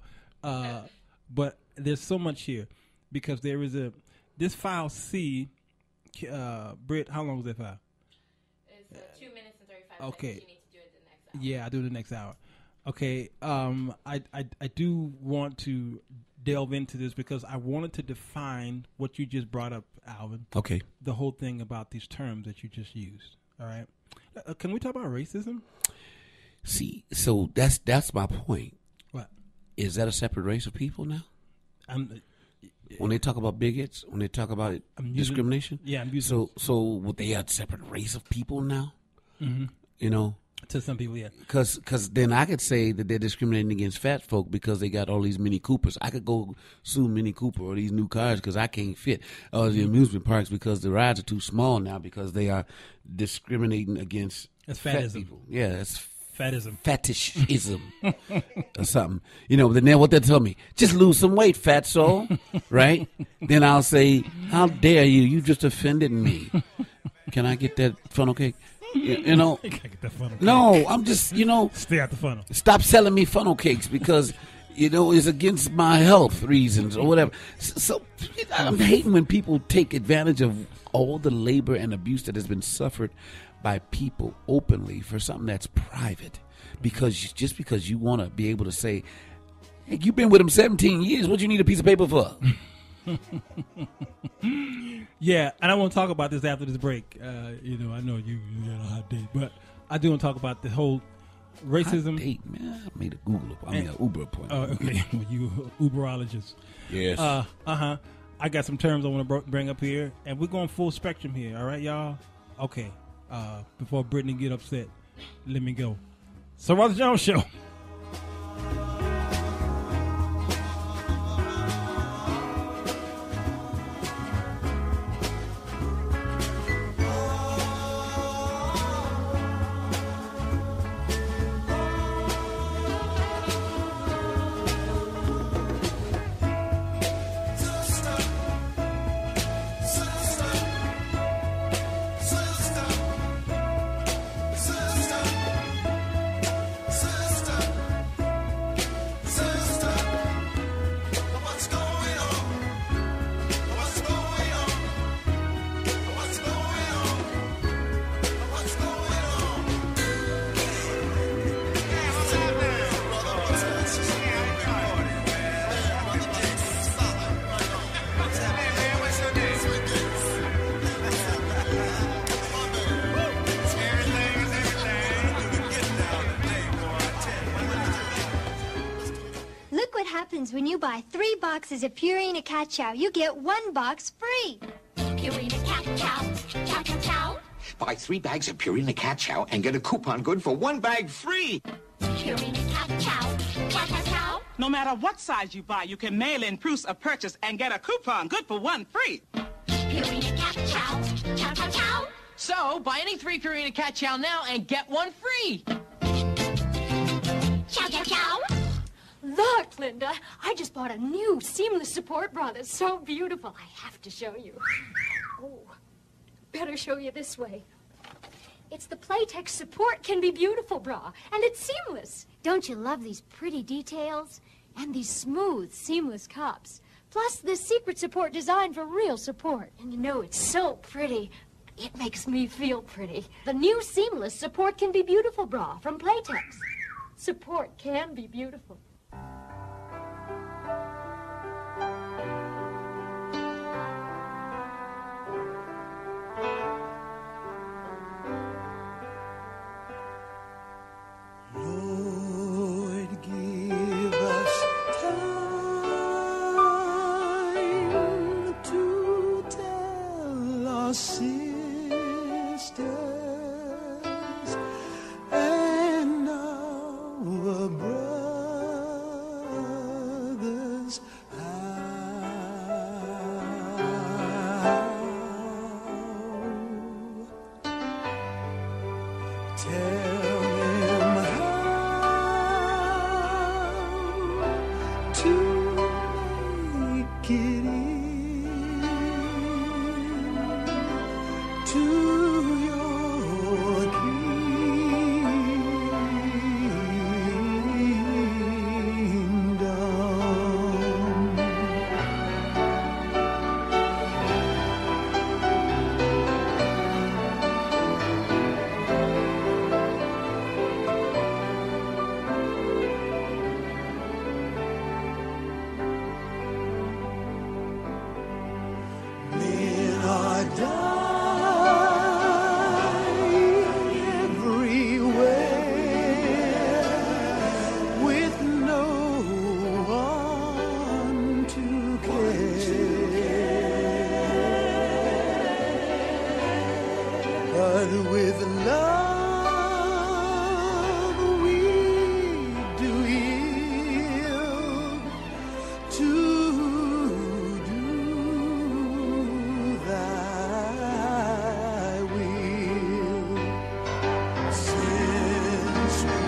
But there's so much here because there is this file C, Britt, how long was that file? It's 2 minutes and 35 okay. seconds. You need to do it the next hour. Yeah, I'll do it the next hour. Okay. I do want to delve into this because I wanted to define what you just brought up, Alvin. Okay. The whole thing about these terms that you just used. All right. Can we talk about racism? See, so that's my point. What? Is that a separate race of people now? When they talk about bigots, when they talk about discrimination, So would they have a separate race of people now? Mm-hmm. You know, to some people, yeah. Because then I could say that they're discriminating against fat folk because they got all these Mini Coopers. I could go sue Mini Cooper or these new cars because I can't fit. Or the amusement parks because the rides are too small now because they are discriminating against fat people. Yeah, that's fatism. Fetishism or something. You know, then what they'll tell me, just lose some weight, fatso, right? Then I'll say, how dare you? You just offended me. Can I get that funnel cake? You know, no, I'm just, stay out the funnel. Stop selling me funnel cakes because, it's against my health reasons or whatever. So I'm hating when people take advantage of all the labor and abuse that has been suffered by people openly for something that's private. Because you want to be able to say, hey, you've been with him 17 years. What you need a piece of paper for? Yeah, and I want to talk about this after this break. I know you got a hot date, but I do want to talk about the whole racism. Hot date, man. I made an Uber appointment. Okay, you Uberologist. Yes. I got some terms I want to bring up here, and we're going full spectrum here. All right, y'all. Okay. Before Brittany get upset, let me go. So, Roger Jones Show. When you buy 3 boxes of Purina Cat Chow, you get 1 box free. Purina Cat Chow, chow chow chow. Buy 3 bags of Purina Cat Chow and get a coupon good for 1 bag free. Purina Cat Chow, chow chow chow. No matter what size you buy, you can mail in proofs of purchase and get a coupon good for 1 free. Purina Cat Chow, chow chow chow. So, buy any 3 Purina Cat Chow now and get 1 free. Chow chow chow. Look, Linda, I just bought a new seamless support bra that's so beautiful. I have to show you. Oh, better show you this way. It's the Playtex Support Can Be Beautiful bra, and it's seamless. Don't you love these pretty details? And these smooth, seamless cups. Plus, this secret support designed for real support. And it's so pretty. It makes me feel pretty. The new seamless Support Can Be Beautiful bra from Playtex. Support can be beautiful. Lord, give us time to tell our sisters and our brothers how. Tell them how to make it in to your Men are dying everywhere with no one to care. But with love we do yield to do thy will. Since we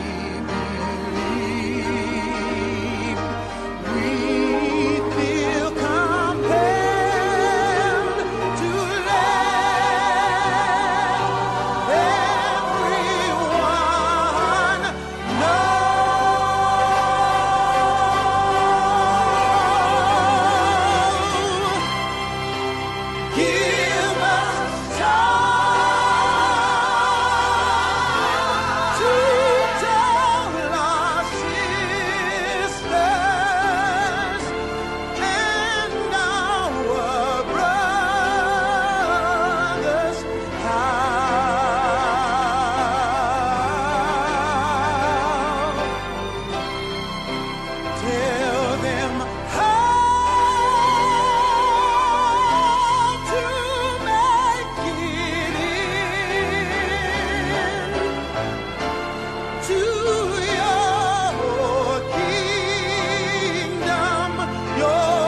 believe, we feel compelled to let everyone know. Give us time to tell our sisters and our brothers how. Tell them how to make it in to your kingdom, your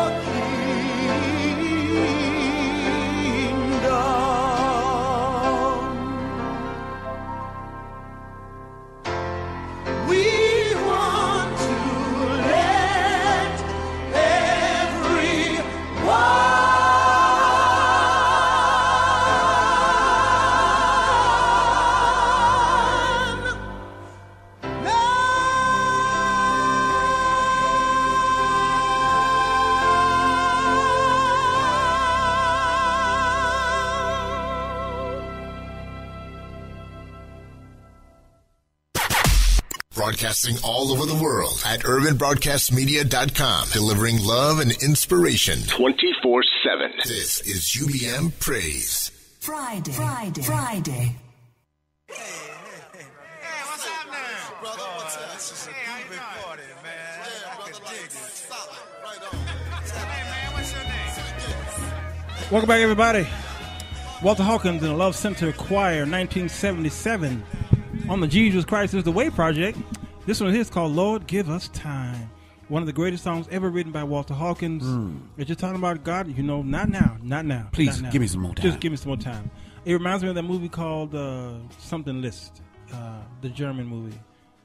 kingdom. We want to let everyone Broadcasting all over the world at urbanbroadcastmedia.com, delivering love and inspiration 24/7. This is UBM Praise. Friday. Welcome back, everybody. Walter Hawkins and the Love Center Choir, 1977, on the Jesus Christ is the Way project. This one here is called Lord Give Us Time. One of the greatest songs ever written by Walter Hawkins. If you're talking about God, you know, not now. Please, not now. give me some more time. Just give me some more time. It reminds me of that movie called something List, the German movie.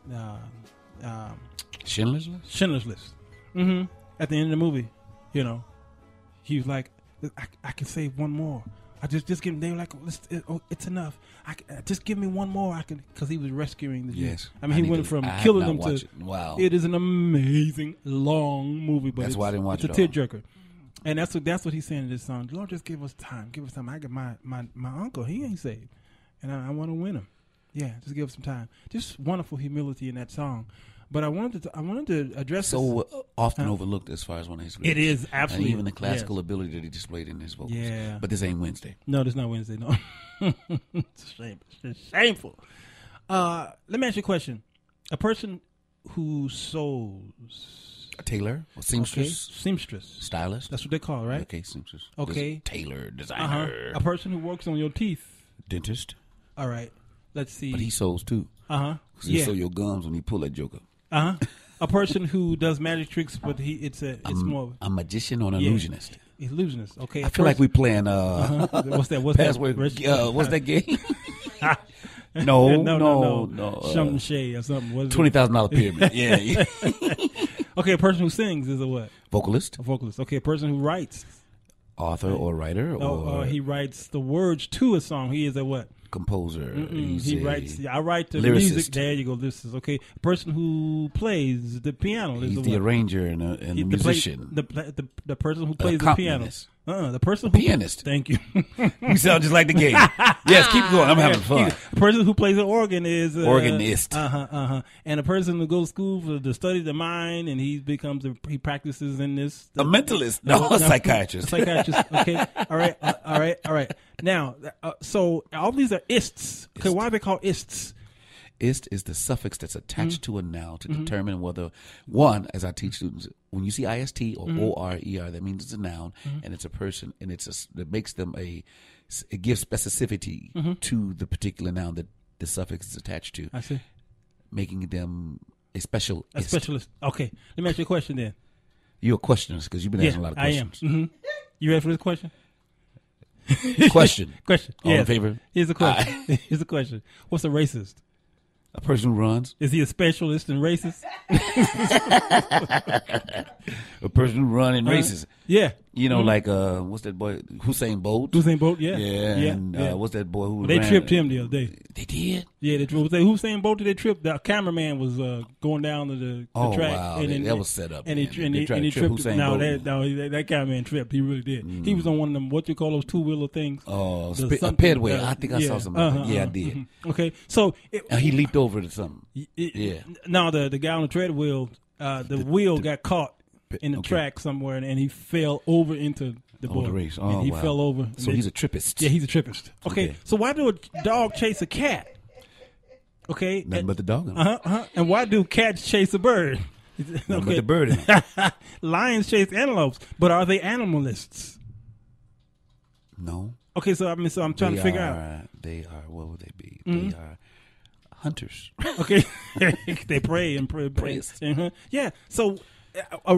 Schindler's List? Schindler's List. Mm-hmm. At the end of the movie, you know, he was like, I can say one more. I just give them. They were like, it's enough. Just give me one more. I can, because he was rescuing the Jews. Yes. I mean, he went from killing them to. Wow. It is an amazing long movie, but that's why I didn't watch it. It's a tearjerker. And that's what he's saying in this song. Lord, just give us time. Give us time. I got my uncle. He ain't saved, and I want to win him. Yeah, just give us some time. Just wonderful humility in that song. But I wanted to address often overlooked as far as one of his lyrics. It is absolutely, and even the classical ability that he displayed in his vocals. Yeah, but this ain't Wednesday. No, this not Wednesday. No, it's shameful. Let me ask you a question. A person who sews, a tailor, or seamstress, stylist. That's what they call it, right? Okay, seamstress. Okay, tailor, designer. A person who works on your teeth, dentist. All right. Let's see. But he sews too. Because he sew your gums when he pull that joker. A person who does magic tricks, but it's more a magician or an illusionist. Illusionist. Okay. I feel like we playing what's that? Password? What's that game? No. Something shade or something. $20,000 pyramid. Yeah. Okay, a person who sings is a what? Vocalist. A vocalist. Okay, a person who writes. Author or writer. Or he writes the words to a song. He is a what? Composer. He writes. I write the lyricist. Music. There you go. This is okay. A person who plays the piano. He's the arranger and the musician. The person who plays the piano. The person who pianist. Thank you. You sound just like the game. Yes, keep going. I'm having fun. The person who plays the organ is organist. And a person who goes to school to study the mind, and he practices in this. A mentalist. No, a psychiatrist. Psychiatrist. Okay. All right. Now, so all these are ists. Okay, why are they called ists? Ist is the suffix that's attached to a noun to determine whether, one, as I teach students, when you see ist or O-R-E-R, that means it's a noun and it's a person, and it makes them it gives specificity to the particular noun that the suffix is attached to. I see. Making them a specialist. A specialist. Okay. Let me ask you a question then. You're a questionist because you've been asking a lot of questions. I am. You ready for this question? Question. All yes. in favor? Here's a question. Here's a question. What's a racist? A person who runs. Is he a specialist in racist? A person who runs in races. Yeah. You know, like what's that boy? Usain Bolt. Usain Bolt. Yeah. Yeah. And what's that boy who? They tripped him the other day. They did. Yeah. They tripped. Usain Bolt. They tripped. The cameraman was going down to the track. Wow. And that was set up. And he tripped. No, that cameraman tripped. He really did. He was on one of them. What you call those 2-wheeler things? Oh, a pedway. I think I saw something. Yeah, I did. Okay. So he leaped over to something. Yeah. No, the guy on the treadwheel, the wheel got caught in the track somewhere, and he fell over into the race. Oh, and he fell over. So he's a trippist. Yeah, he's a trippist. Okay. So why do a dog chase a cat? Okay. Nothing but the dog. And why do cats chase a bird? Nothing but the bird. Lions chase antelopes, but are they animalists? No. Okay, so I'm trying to figure out. They are. What would they be? They are hunters. Okay. They prey and prey. Yeah. So a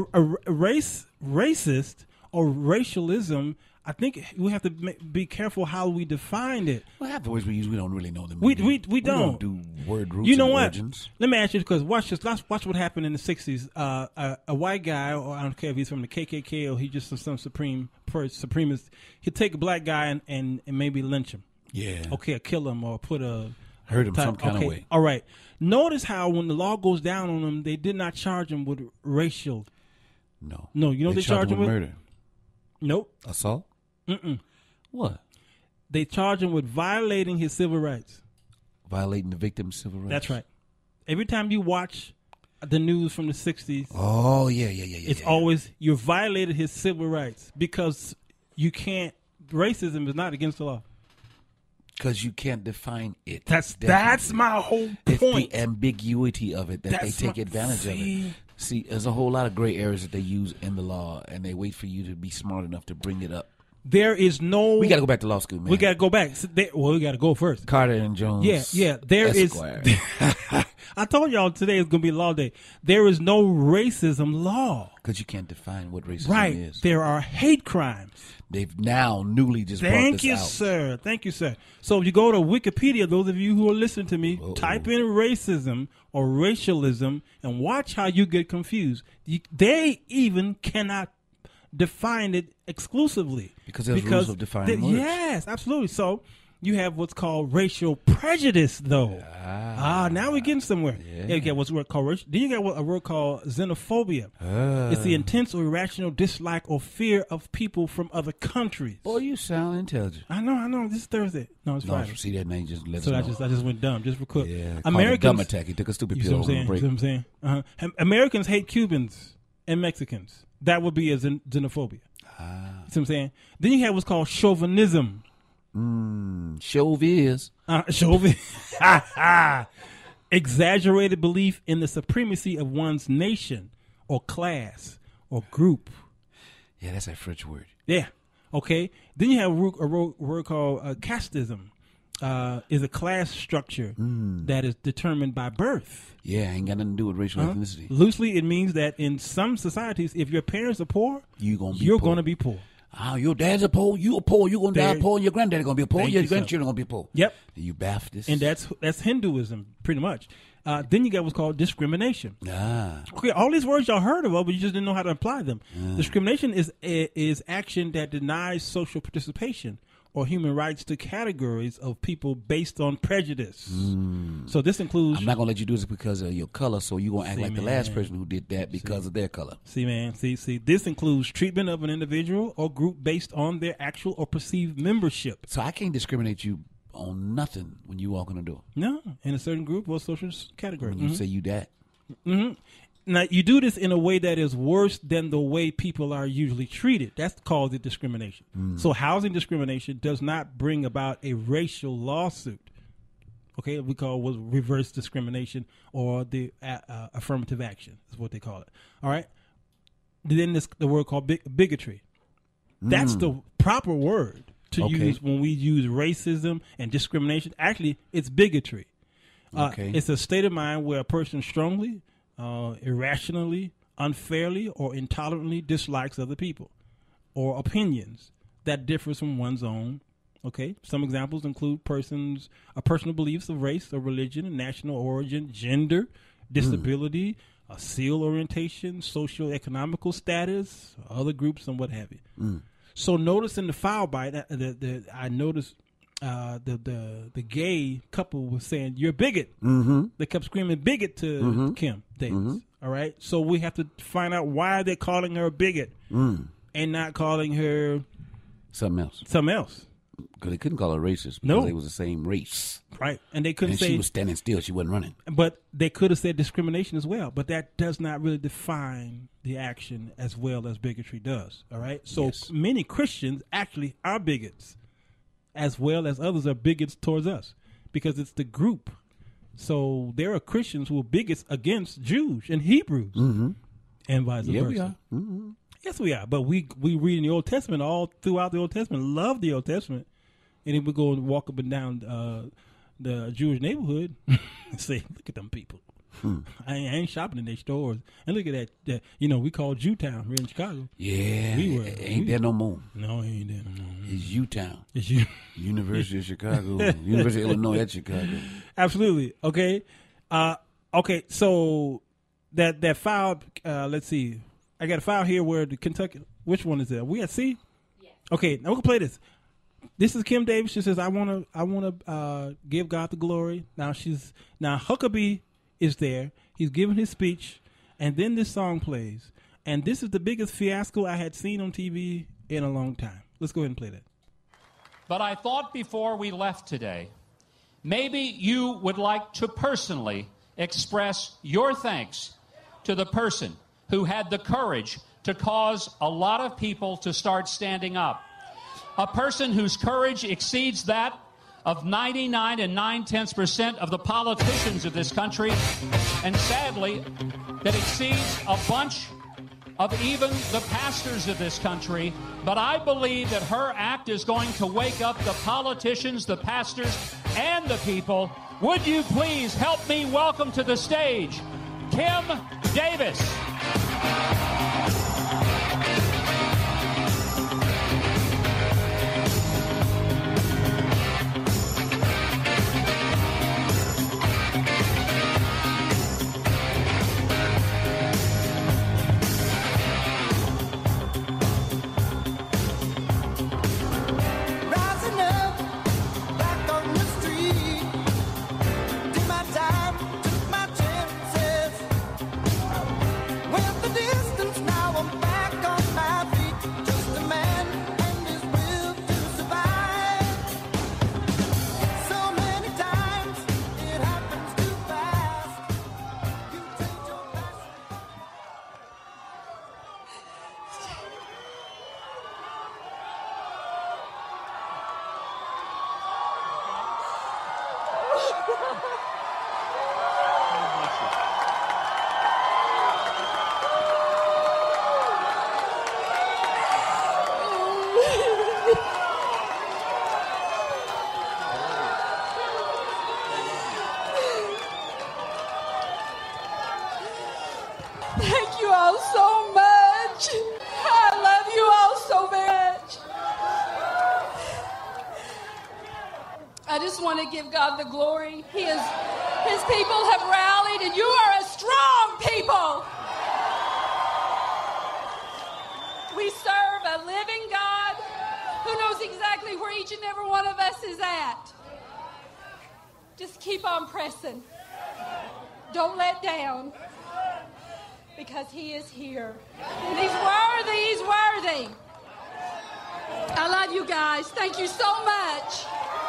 racist or racialism, I think we have to be careful how we define it. Well, half the words we use, we don't really know them. We don't. We don't do word roots. You know and what? Origins. Let me ask you, because watch what happened in the 60s. A white guy, or I don't care if he's from the KKK or he's just some supremacist, he'd take a black guy and maybe lynch him. Yeah. Okay, or kill him or put a... Hurt him some kind of way. All right. Notice how when the law goes down on them, they did not charge him with racial. No. No, you know what they charge him with? Murder. Nope. Assault? What? They charge him with violating his civil rights. Violating the victim's civil rights. That's right. Every time you watch the news from the 60s. Oh, yeah. It's always, you violated his civil rights because you can't, racism is not against the law. Because you can't define it. That's my whole point. It's the ambiguity of it that they take advantage of it. See, there's a whole lot of gray areas that they use in the law, and they wait for you to be smart enough to bring it up. There is no... We got to go back to law school, man. We got to go back. We got to go first. Carter and Jones. Yeah. There Esquire. is... I told y'all today is going to be law day. There is no racism law. Because you can't define what racism is. Right. There are hate crimes. They've now newly just brought this out. Thank you, sir. So if you go to Wikipedia, those of you who are listening to me, type in racism or racialism and watch how you get confused. They even cannot define it exclusively. Because there's rules of defining words. Yes, absolutely. So you have what's called racial prejudice, though. Now we're getting somewhere. Yeah. You get what's word called racial. Then you got a word called xenophobia. It's the intense or irrational dislike or fear of people from other countries. Boy, you sound intelligent. I know. This is Thursday. No, it's Friday. See that name just let So us know. I just went dumb just for quick. Yeah, Americans, dumb attack. He took a stupid pill on the break. You see what I'm saying? Americans hate Cubans and Mexicans. That would be a xenophobia. You see what I'm saying? Then you have what's called chauvinism. Chauviz. Exaggerated belief in the supremacy of one's nation or class or group. Yeah, that's a French word. Yeah. Okay. Then you have a word called casteism. Is a class structure that is determined by birth. Yeah, ain't got nothing to do with racial ethnicity. Loosely, it means that in some societies, if your parents are poor, you're going to be poor. Oh, your dad's a poor, you a poor, you going to die poor, and your granddaddy going to be a poor, your grandchildren going to be poor. Yep. You Baptist. And that's Hinduism, pretty much. Then you got what's called discrimination. Okay, all these words y'all heard of, but you just didn't know how to apply them. Discrimination is action that denies social participation or human rights to categories of people based on prejudice. So this includes... I'm not going to let you do this because of your color, so you're going to act like the last person who did that because of their color. See, this includes treatment of an individual or group based on their actual or perceived membership. So I can't discriminate you on nothing when you walk in the door. No, in a certain group or social category. When you say you that. Now, you do this in a way that is worse than the way people are usually treated. That's called the discrimination. So housing discrimination does not bring about a racial lawsuit. Okay, we call it reverse discrimination or the affirmative action is what they call it. All right. Then the word called bigotry. That's the proper word to use when we use racism and discrimination. Actually, it's bigotry. It's a state of mind where a person strongly, irrationally, unfairly, or intolerantly dislikes other people or opinions that differs from one's own. Okay, some examples include personal beliefs of race or religion, national origin, gender, disability, sexual orientation, social economical status, other groups, and what have you. So notice in the file bite, I noticed the gay couple was saying, "You're a bigot." They kept screaming bigot to Kim Davis. All right. So we have to find out why they're calling her a bigot and not calling her something else. Because they couldn't call her racist because they was the same race. Right. And they couldn't say she was standing still. She wasn't running. But they could have said discrimination as well. But that does not really define the action as well as bigotry does. All right. So many Christians actually are bigots, as well as others are bigots towards us, because it's the group. So there are Christians who are bigots against Jews and Hebrews, and vice versa. We are. Yes, we are. But we read in the Old Testament, all throughout the Old Testament, love the Old Testament, and then we go and walk up and down the Jewish neighborhood and say, "Look at them people." I ain't shopping in their stores. And look at that. We call Jewtown here in Chicago. Yeah. Ain't there no more. No, ain't there no more. It's Utown. It's you. University of Chicago. University of Illinois at Chicago. Absolutely. Okay. Okay. So that file, let's see. I got a file here where the Kentucky, which one is that? We at C? Yes. Okay. Now we can play this. This is Kim Davis. She says, I want to give God the glory. Now Huckabee is there. He's giving his speech, and then this song plays. And this is the biggest fiasco I had seen on TV in a long time. Let's go ahead and play that. But I thought before we left today, maybe you would like to personally express your thanks to the person who had the courage to cause a lot of people to start standing up. A person whose courage exceeds that of 99 9/10% of the politicians of this country, and sadly, that exceeds a bunch of even the pastors of this country. But I believe that her act is going to wake up the politicians, the pastors, and the people. Would you please help me welcome to the stage Kim Davis. Rising up back Thank you all so much. I love you all so very much. I just want to give God the glory. His people have rallied, and you are a strong people. We serve a living God who knows exactly where each and every one of us is at. Just keep on pressing. Don't let down. Because he is here. And he's worthy, he's worthy. I love you guys. Thank you so much.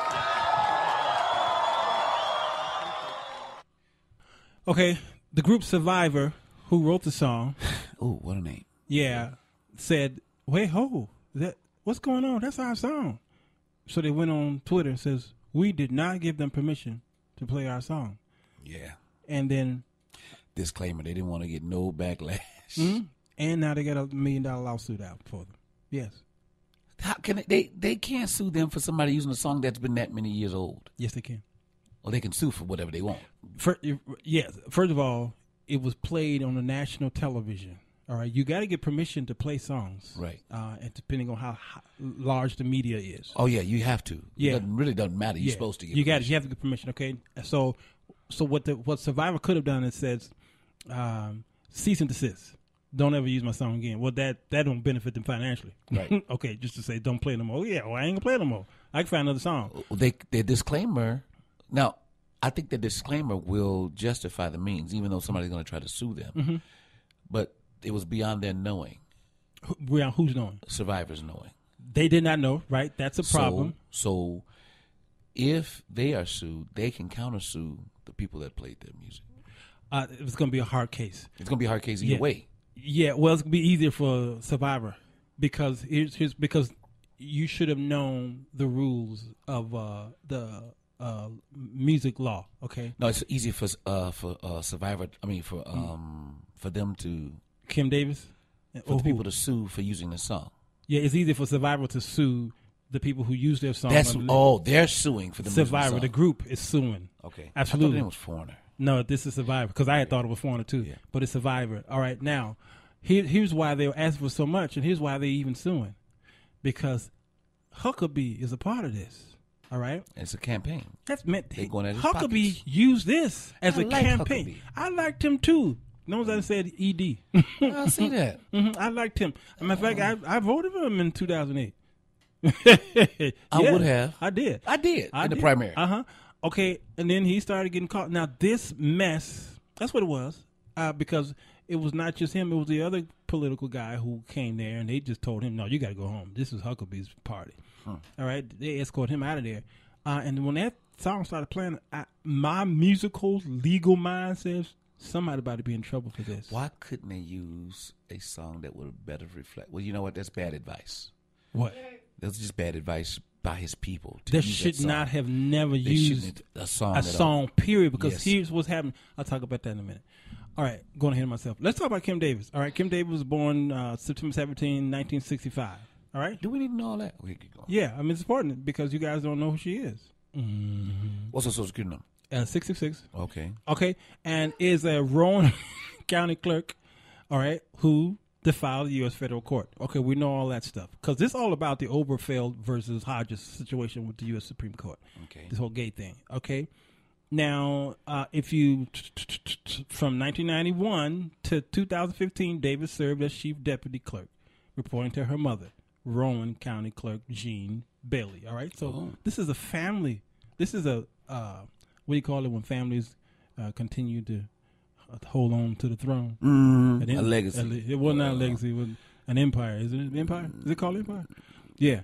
Okay, the group Survivor, who wrote the song. Oh, what a name. Yeah, said, wait, what's going on? That's our song. So they went on Twitter and says, we did not give them permission to play our song. Yeah. And then... disclaimer, they didn't want to get no backlash. Mm-hmm. And now they got $1 million lawsuit out for them. Yes. How can they can't sue them for somebody using a song that's been that many years old? Yes, they can. Or they can sue for whatever they want. Yes. First of all, it was played on the national television. All right. You got to get permission to play songs. Right. And depending on how large the media is. Oh, yeah. You have to. Yeah. It really doesn't matter. You're supposed to get permission. You have to get permission. Okay. So what Survivor could have done is says, cease and desist. Don't ever use my song again. Well, that don't benefit them financially. Right. Okay. Just to say, don't play no more. Yeah. Well, I ain't gonna play no more. I can find another song. Their disclaimer. Now, I think the disclaimer will justify the means, even though somebody's going to try to sue them. Mm-hmm. But it was beyond their knowing. Beyond who's knowing? Survivors knowing. They did not know, right? That's a problem. So if they are sued, they can countersue the people that played their music. It's going to be a hard case. It's going to be a hard case either way. Yeah, well, it's going to be easier for Survivor because because you should have known the rules of the music law. Okay. No, it's easier for Survivor. I mean, for them to Kim Davis, for the people to sue for using the song. Yeah, it's easier for Survivor to sue the people who use their song. They're suing for the Survivor. The group is suing. Okay, absolutely. I thought it was Foreigner. No, this is Survivor because I had thought it was Foreigner too. Yeah. But it's Survivor. All right, now here's why they were asking for so much, and here's why they're even suing, because Huckabee is a part of this. All right, it's a campaign. That's meant. Huckabee used this as a campaign. Huckabee. I liked him too. No one said ED. I see that. Mm-hmm. I liked him. As a matter of fact, I voted for him in 2008. I would have. I did. In the primary. Okay, and then he started getting caught. Now this mess, that's what it was, because it was not just him. It was the other political guy who came there, and they just told him, no, you got to go home. This is Huckabee's party. All right, they escorted him out of there. And when that song started playing, my musical legal mind says somebody about to be in trouble for this. Why couldn't they use a song that would better reflect? Well, you know what? That's bad advice. What? That's just bad advice by his people. They should not have never used a song, period, because here's what's happening. I'll talk about that in a minute. All right, going ahead of myself. Let's talk about Kim Davis. All right, Kim Davis was born September 17, 1965. All right? Do we need to know all that? We keep going. Yeah, I mean, it's important because you guys don't know who she is. What's her social security number? 666. Okay. Okay, and is a Rowan County clerk, all right, who defiled the U.S. federal court. Okay, we know all that stuff because this is all about the Obergefell versus Hodges situation with the U.S. Supreme Court. Okay. This whole gay thing. Okay. Now, if you from 1991 to 2015, Davis served as chief deputy clerk, reporting to her mother, Rowan County Clerk Jean Bailey. All right, so this is a family. This is a what do you call it when families continue to hold on to the throne? A legacy. It was not a legacy. It was an empire. Is it an empire? Is it called empire? Yeah.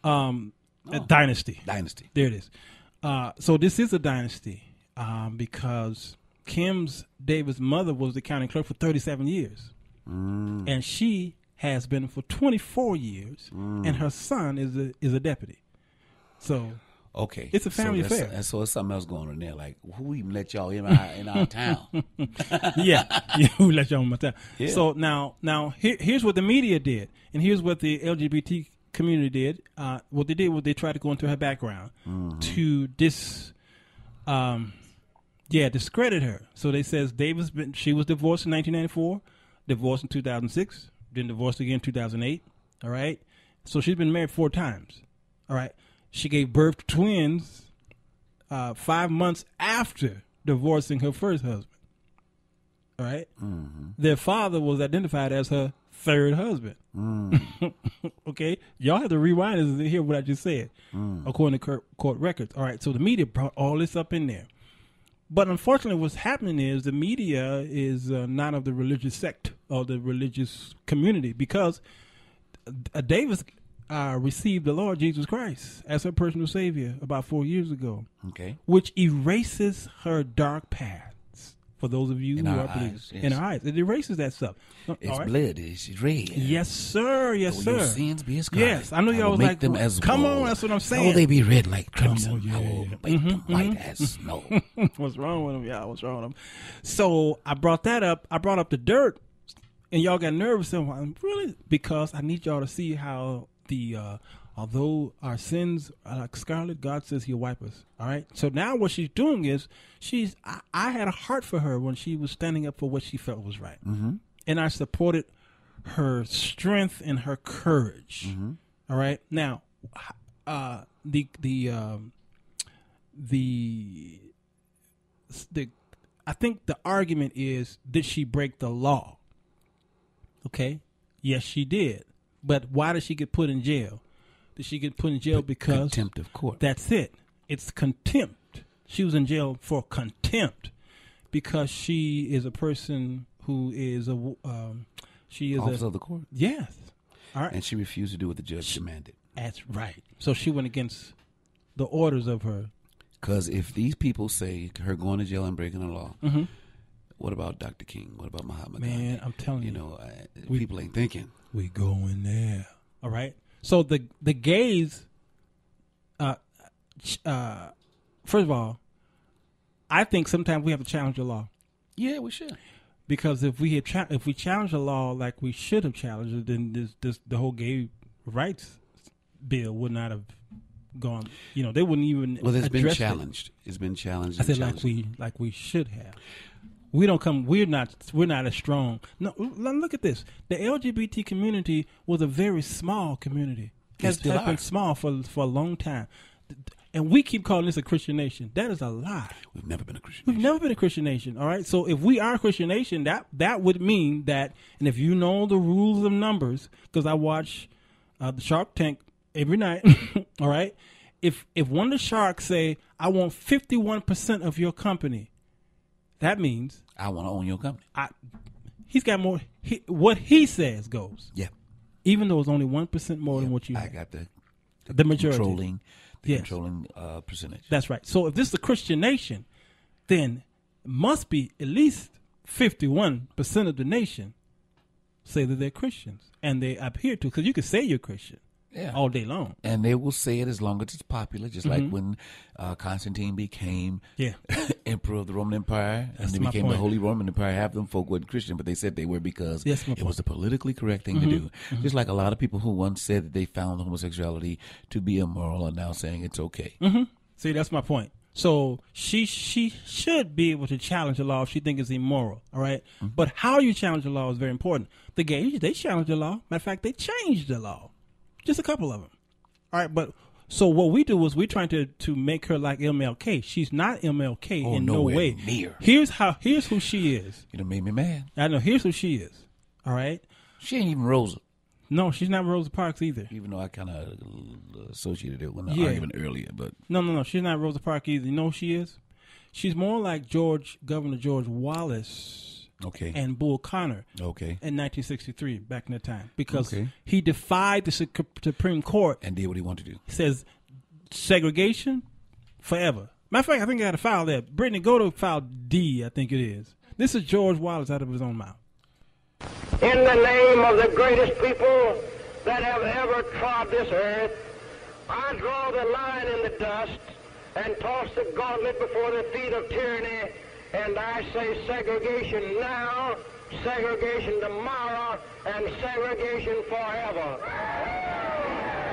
A dynasty. Dynasty. There it is. So this is a dynasty because Kim's Davis' mother was the county clerk for 37 years. And she has been for 24 years. And her son is a deputy. So okay, it's a family affair. And so it's something else going on there. Like, who even let y'all in our town? yeah, who let y'all in my town? Yeah. So now here's what the media did, and here's what the LGBTQ community did, what they did was they tried to go into her background to discredit her. So they says she was divorced in 1994, divorced in 2006, then divorced again in 2008. All right. So she's been married 4 times. All right. She gave birth to twins 5 months after divorcing her first husband. All right. Their father was identified as her third husband. Okay. Y'all have to rewind this to hear what I just said, according to court records. All right. So the media brought all this up in there. But unfortunately, what's happening is the media is not of the religious sect or the religious community, because Davis received the Lord Jesus Christ as her personal Savior about 4 years ago. Okay. Which erases her dark paths. For those of you in who our are believers. eyes, yes. In our eyes. It erases that stuff. It's blood. It's red. Yes, sir. Yes, Though sir. your sins be as scarlet, yes. I know y'all was make like, them as come wool. on, that's what I'm saying. Though they be red like crimson, yeah. I will make them white as snow. What's wrong with them, y'all? What's wrong with them? So I brought that up. I brought up the dirt, and y'all got nervous. And I'm really, because I need y'all to see how although our sins are like scarlet, God says He'll wipe us. All right. So now what she's doing is I had a heart for her when she was standing up for what she felt was right, and I supported her strength and her courage. All right. Now, I think the argument is, did she break the law? Okay. Yes, she did. But why did she get put in jail? Did she get put in jail because contempt of court? That's it. It's contempt. She was in jail for contempt because she is a person who is officer of the court. Yes. All right. And she refused to do what the judge demanded. That's right. So she went against the orders of her. Because if these people say her going to jail and breaking the law, what about Dr. King? What about Muhammad Gandhi? Man, I'm telling you. You know, people ain't thinking. We going there. All right. So the gays, first of all, I think sometimes we have to challenge the law. Yeah, we should. Because if we challenge the law like we should have challenged it, then the whole gay rights bill would not have gone. You know, they wouldn't even. Well, it's been address challenged. It's been challenged. I said like we should have. We don't come. We're not as strong. No, look at this. The LGBT community was a very small community. Has been small for a long time, and we keep calling this a Christian nation. That is a lie. We've never been a Christian. We've never been a Christian nation. All right. So if we are a Christian nation, that would mean that. And if you know the rules of numbers, because I watch the Shark Tank every night. All right. If one of the sharks say, "I want 51% of your company," that means I want to own your company. He's got more. What he says goes. Yeah. Even though it's only 1% more than what you have. I got the majority. Controlling percentage. That's right. So if this is a Christian nation, then must be at least 51% of the nation say that they're Christians. And they appear to, because you could say you're Christian. Yeah. All day long. And they will say it as long as it's popular, just like when Constantine became emperor of the Roman Empire. And they became the Holy Roman Empire. Half of them folk weren't Christian, but they said they were because it was the politically correct thing to do. Just like a lot of people who once said that they found homosexuality to be immoral are now saying it's okay. See, that's my point. So she should be able to challenge the law if she thinks it's immoral, all right? But how you challenge the law is very important. The gays, they challenged the law. Matter of fact, they changed the law. Just a couple of them. All right, but so what we do is we're trying to make her like MLK. She's not MLK in no way. Near. Here's who she is. You done made me mad. I know. Here's who she is. All right. She ain't even Rosa. No, she's not Rosa Parks either. Even though I kind of associated it with the argument earlier, but no, she's not Rosa Parks either. You know who she is? She's more like Governor George Wallace. Okay. And Bull Connor. Okay. In 1963, back in the time, because he defied the Supreme Court and did what he wanted to do. He says segregation forever. Matter of fact, I think I got a file there. Brittany, go to file D. I think it is. This is George Wallace out of his own mouth. In the name of the greatest people that have ever trod this earth, I draw the line in the dust and toss the gauntlet before the feet of tyranny. And I say segregation now, segregation tomorrow, and segregation forever.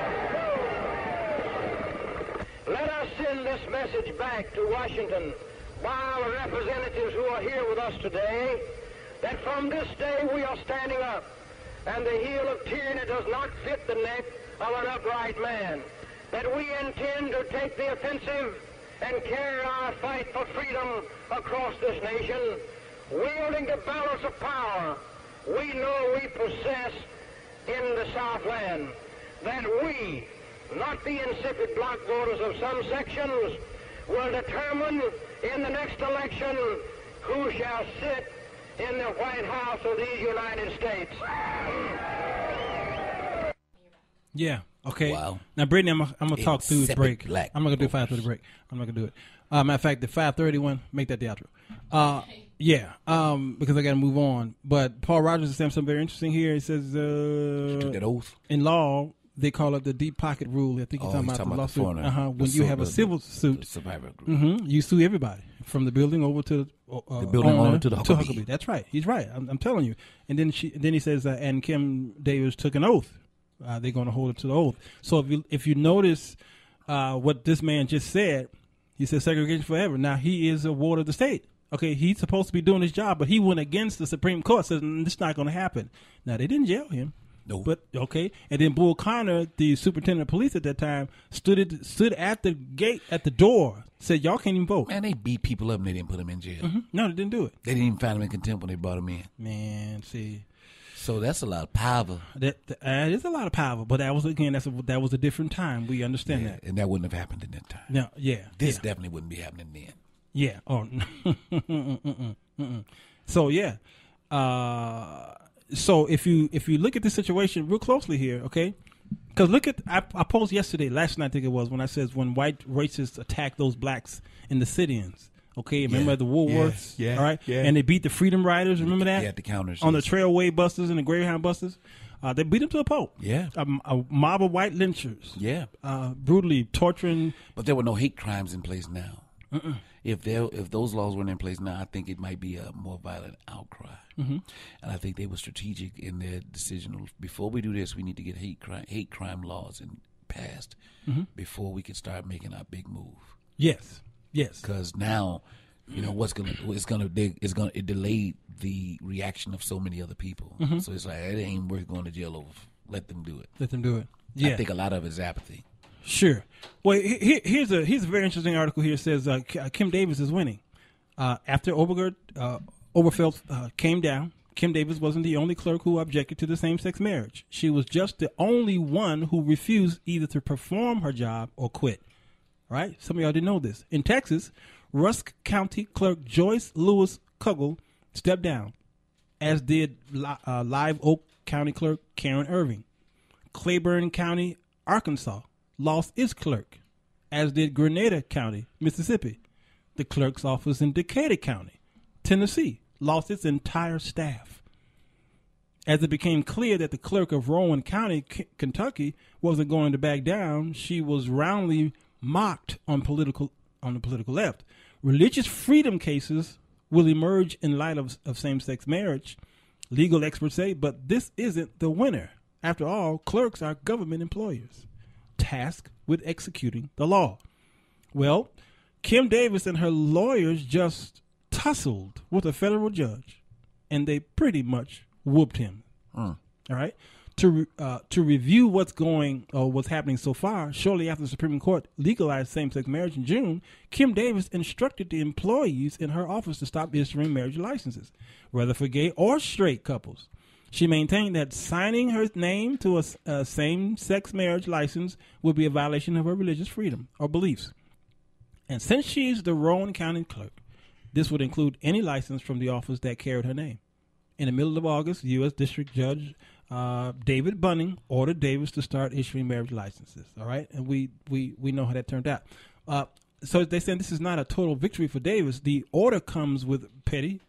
must send this message back to Washington by our representatives who are here with us today, that from this day we are standing up, and the heel of tyranny does not fit the neck of an upright man, that we intend to take the offensive and carry our fight for freedom across this nation, wielding the balance of power we know we possess in the Southland, that we, not the insipid block voters of some sections, will determine in the next election who shall sit in the White House of these United States. Yeah. Okay. Wow. Now, Brittany, I'm gonna talk through the break. Black I'm not gonna do 5 through the break. I'm not gonna do it. Matter of fact, the 5:30 one, make that the outro. Yeah. Because I gotta move on. But Paul Rogers is saying something very interesting here. He says, took that oath. In law, they call it the deep pocket rule. I think you're talking about the lawsuit. When you have a civil suit, the survivor group. You sue everybody from the building over to the building owner to the Huckabee. That's right. He's right. I'm telling you. And then he says, and Kim Davis took an oath. They're going to hold him to the oath. So if you notice what this man just said, he said segregation forever. Now he is a ward of the state. Okay, he's supposed to be doing his job, but he went against the Supreme Court. Says this is not going to happen. Now they didn't jail him. No. But okay, and then Bull Connor, the superintendent of police at that time, stood at the gate at the door, said y'all can't even vote. Man, they beat people up and they didn't put them in jail. No, they didn't do it. They didn't even find them in contempt when they brought them in. Man, see. So that's a lot of power. That is a lot of power, but that was that was a different time. We understand that, and that wouldn't have happened in that time. No, yeah, this definitely wouldn't be happening then. Yeah. Oh. So yeah. So if you look at this situation real closely here, okay, because look at I posed last night I think it was, when I says when white racists attack those blacks in the sit-ins. Okay, remember the Woolworths? Yeah, all right, and they beat the Freedom Riders. Remember that? Yeah, the counters on the Trailway buses and the Greyhound buses. They beat them to a pulp. Yeah, a mob of white lynchers. Yeah, brutally torturing. But there were no hate crimes in place now. If those laws weren't in place now, I think it might be a more violent outcry. And I think they were strategic in their decision. Before we do this, we need to get hate crime laws passed before we can start making our big move. Yes. Because now, you know it delayed the reaction of so many other people. So it's like it ain't worth going to jail over. Let them do it. Yeah. I think a lot of it's apathy. Sure. Well, here's a very interesting article here. It says Kim Davis is winning. After Obergefell came down, Kim Davis wasn't the only clerk who objected to the same-sex marriage. She was just the only one who refused either to perform her job or quit. Right? Some of y'all didn't know this. In Texas, Rusk County Clerk Joyce Lewis Kugel stepped down, as did Live Oak County Clerk Karen Irving. Claiborne County, Arkansas, lost its clerk, as did Grenada County, Mississippi. The clerk's office in Decatur County, Tennessee, lost its entire staff. As it became clear that the clerk of Rowan County, Kentucky, wasn't going to back down, she was roundly mocked on the political left. Religious freedom cases will emerge in light of same-sex marriage, legal experts say, but this isn't the winner. After all, clerks are government employers, tasked with executing the law. Well, Kim Davis and her lawyers just tussled with a federal judge, and they pretty much whooped him. All right. To review what's happening so far, shortly after the Supreme Court legalized same-sex marriage in June, Kim Davis instructed the employees in her office to stop issuing marriage licenses, whether for gay or straight couples. She maintained that signing her name to a same-sex marriage license would be a violation of her religious freedom or beliefs. And since she's the Rowan County clerk, this would include any license from the office that carried her name. In the middle of August, U.S. District Judge David Bunning ordered Davis to start issuing marriage licenses. All right, and we know how that turned out. So they said this is not a total victory for Davis. The order comes with pretty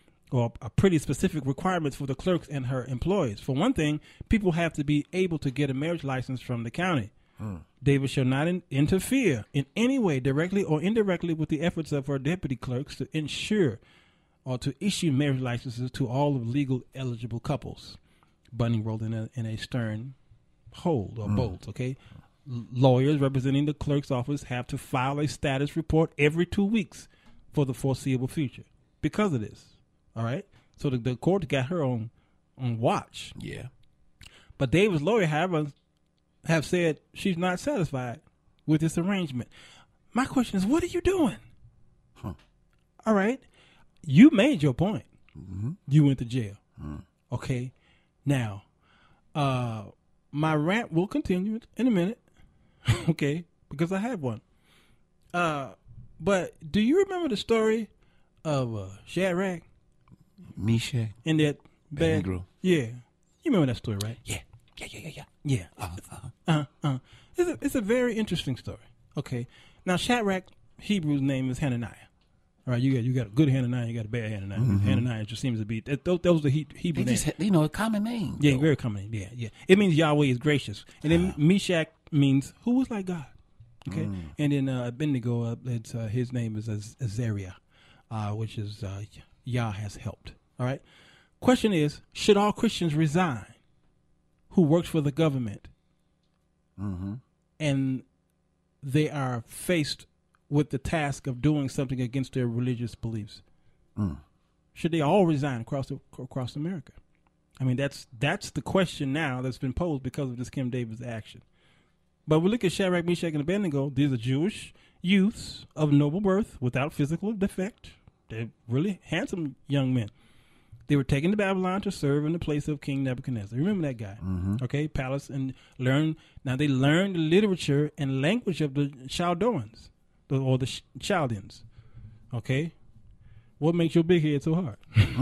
specific requirements for the clerks and her employees. For one thing, people have to be able to get a marriage license from the county. Davis shall not interfere in any way, directly or indirectly, with the efforts of her deputy clerks to ensure or to issue marriage licenses to all of legal eligible couples. Bunning wrote in a stern hold or bolt, okay? lawyers representing the clerk's office have to file a status report every 2 weeks for the foreseeable future because of this. All right? So the court got her on watch. Yeah. But David's lawyer, however, have said she's not satisfied with this arrangement. My question is, what are you doing? All right. You made your point. Mm-hmm. You went to jail. Okay. Now, my rant will continue in a minute. Okay. Because I have one. But do you remember the story of Shadrach? Meshach. In that bad Negro. Yeah. You remember that story, right? Yeah. Yeah. It's a very interesting story. Okay. Now, Shadrach, Hebrew's name is Hananiah. All right, you got a good Hananiah, you got a bad Hananiah. Mm-hmm. Hananiah just seems to be those are the Hebrew names. A common name. Yeah, very common name. Yeah. It means Yahweh is gracious, and then Meshach means who is like God. Okay, and then Abednego, his name is Azariah, which is Yah has helped. All right. Question is, should all Christians resign who works for the government, and they are faced with the task of doing something against their religious beliefs? Should they all resign across America? I mean, that's the question now that's been posed because of this Kim Davis action. But we look at Shadrach, Meshach, and Abednego. These are Jewish youths of noble birth without physical defect. They're really handsome young men. They were taken to Babylon to serve in the place of King Nebuchadnezzar. Remember that guy? Okay, palace, and they learned the literature and language of the Chaldeans, or the Chaldeans. Okay, what makes your big head so hard?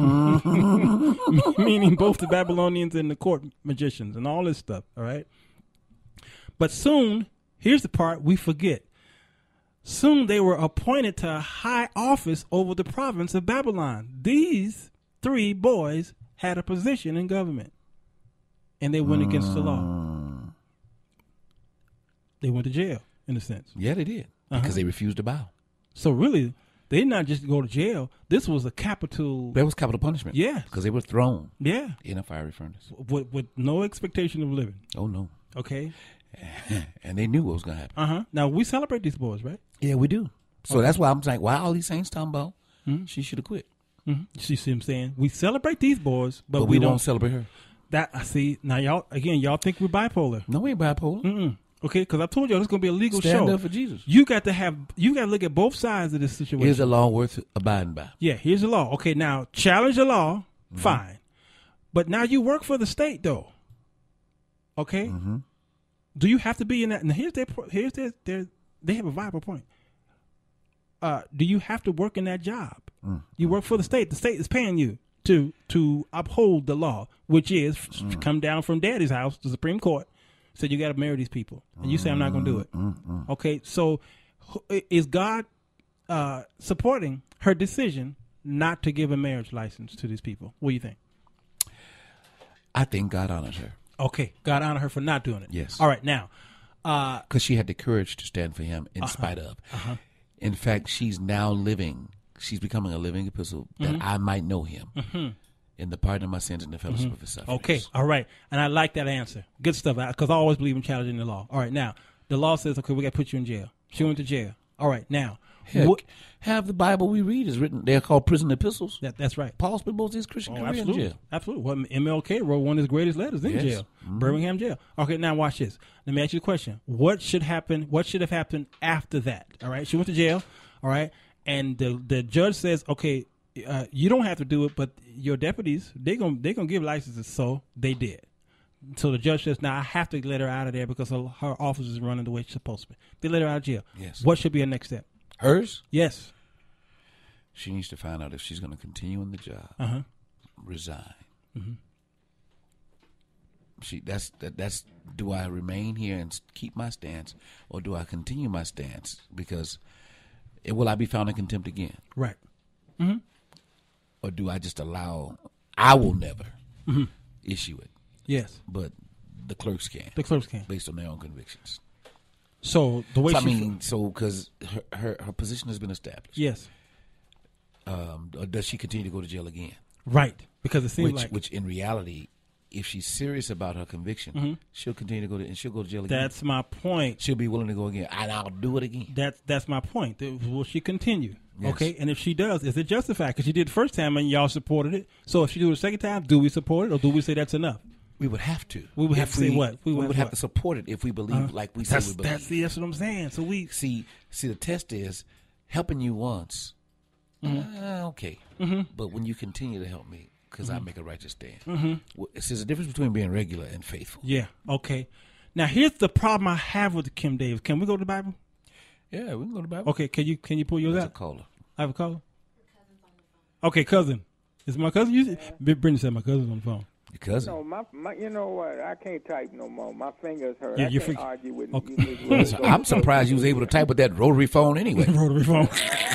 Meaning both the Babylonians and the court magicians and all this stuff. All right, but soon, here's the part we forget. Soon they were appointed to a high office over the province of Babylon. These 3 boys had a position in government, and they went against the law. They went to jail, in a sense. Yeah, they did, because they refused to bow. So really, they did not just go to jail. This was a capital. That was capital punishment. Yeah. Because they were thrown in a fiery furnace. With no expectation of living. Oh, no. Okay. And they knew what was going to happen. Now, we celebrate these boys, right? Yeah, we do. So that's why I'm like, why all these saints talking about she should have quit? You see what I'm saying? We celebrate these boys, but we don't celebrate her. That I see. Now, y'all think we're bipolar. No, we ain't bipolar. Okay, because I told y'all this is going to be a legal show. Stand up for Jesus. You got to look at both sides of this situation. Here's a law worth abiding by. Yeah, here's the law. Okay, now, challenge the law, fine. But now you work for the state, though. Okay? Do you have to be in that? Now, they have a viable point. Do you have to work in that job? You work for the state. The state is paying you to uphold the law, which is come down from daddy's house, the Supreme Court, said you got to marry these people. And you say, I'm not going to do it. Okay, so is God supporting her decision not to give a marriage license to these people? What do you think? I think God honors her. Okay, God honored her for not doing it. Yes. All right, now. Because she had the courage to stand for him in spite of. In fact, she's becoming a living epistle that I might know him in the pardon of my sins and the fellowship of his sufferings. Okay, all right. And I like that answer. Good stuff, because I always believe in challenging the law. All right, now, the law says, okay, we got to put you in jail. She went to jail. All right, now. Have the Bible we read is written. They're called prison epistles. That's right. Paul spent most of his Christian career in jail. Absolutely. Well, MLK wrote one of his greatest letters in jail. Birmingham jail. Okay, now watch this. Let me ask you a question. What should happen? What should have happened after that? All right, she went to jail. All right, and the judge says, okay, you don't have to do it, but your deputies, they're gonna give licenses. So they did. So the judge says, now I have to let her out of there because her office is running the way it's supposed to be. They let her out of jail. Yes. What should be her next step? Hers? Yes. She needs to find out if she's going to continue in the job. Resign. That's. Do I remain here and keep my stance, or do I continue my stance? Because will I be found in contempt again? Right. Or do I just allow? I will never issue it. Yes. But the clerks can. The clerks can, based on their own convictions. So the way because her position has been established. Yes. Or does she continue to go to jail again? Right, because it seems which in reality, if she's serious about her conviction, Mhm. she'll continue to go to, and she'll go to jail again. That's my point. She'll be willing to go again, and I'll do it again. That's my point. Will she continue? Yes. Okay, and if she does, is it justified? Because she did the first time and y'all supported it. So if she do it the second time, do we support it or do we say that's enough? We would have to. We would have to say what? We would have to support it if we believe like we say we believe. That's what I'm saying. So we see the test is helping you once. Okay, but when you continue to help me, because I make a righteous stand. There's a difference between being regular and faithful. Yeah. Okay. Now here's the problem I have with Kim Davis. Can we go to the Bible? Yeah, we can go to the Bible. Okay. Can you pull yours There's out? a caller. I have a caller. Okay, cousin. Is my cousin? Brittany said my cousin's on the phone. Your cousin? No, my, you know what? I can't type no more. My fingers hurt. Yeah, I your can't fingers- argue with Okay. you. Listen, I'm surprised you was able to type with that rotary phone anyway. Rotary phone.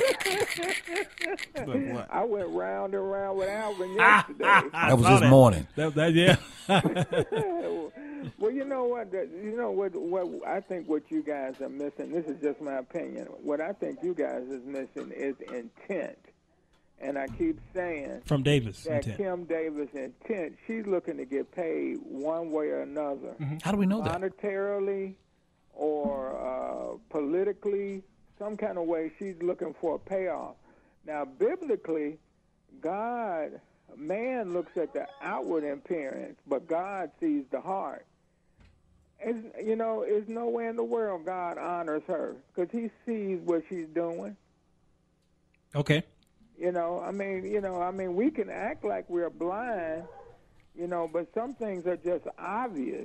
I went round and round with Alvin yesterday. That was this morning. Yeah. Well, you know what? What I think what you guys are missing. This is just my opinion. What I think you guys is missing is intent. And I keep saying From Davis, that intent. Kim Davis intent. She's looking to get paid one way or another. How do we know that? Monetarily or politically, some kind of way. She's looking for a payoff. Now, biblically, man looks at the outward appearance, but God sees the heart. There's no way in the world God honors her because He sees what she's doing. Okay. We can act like we're blind, but some things are just obvious,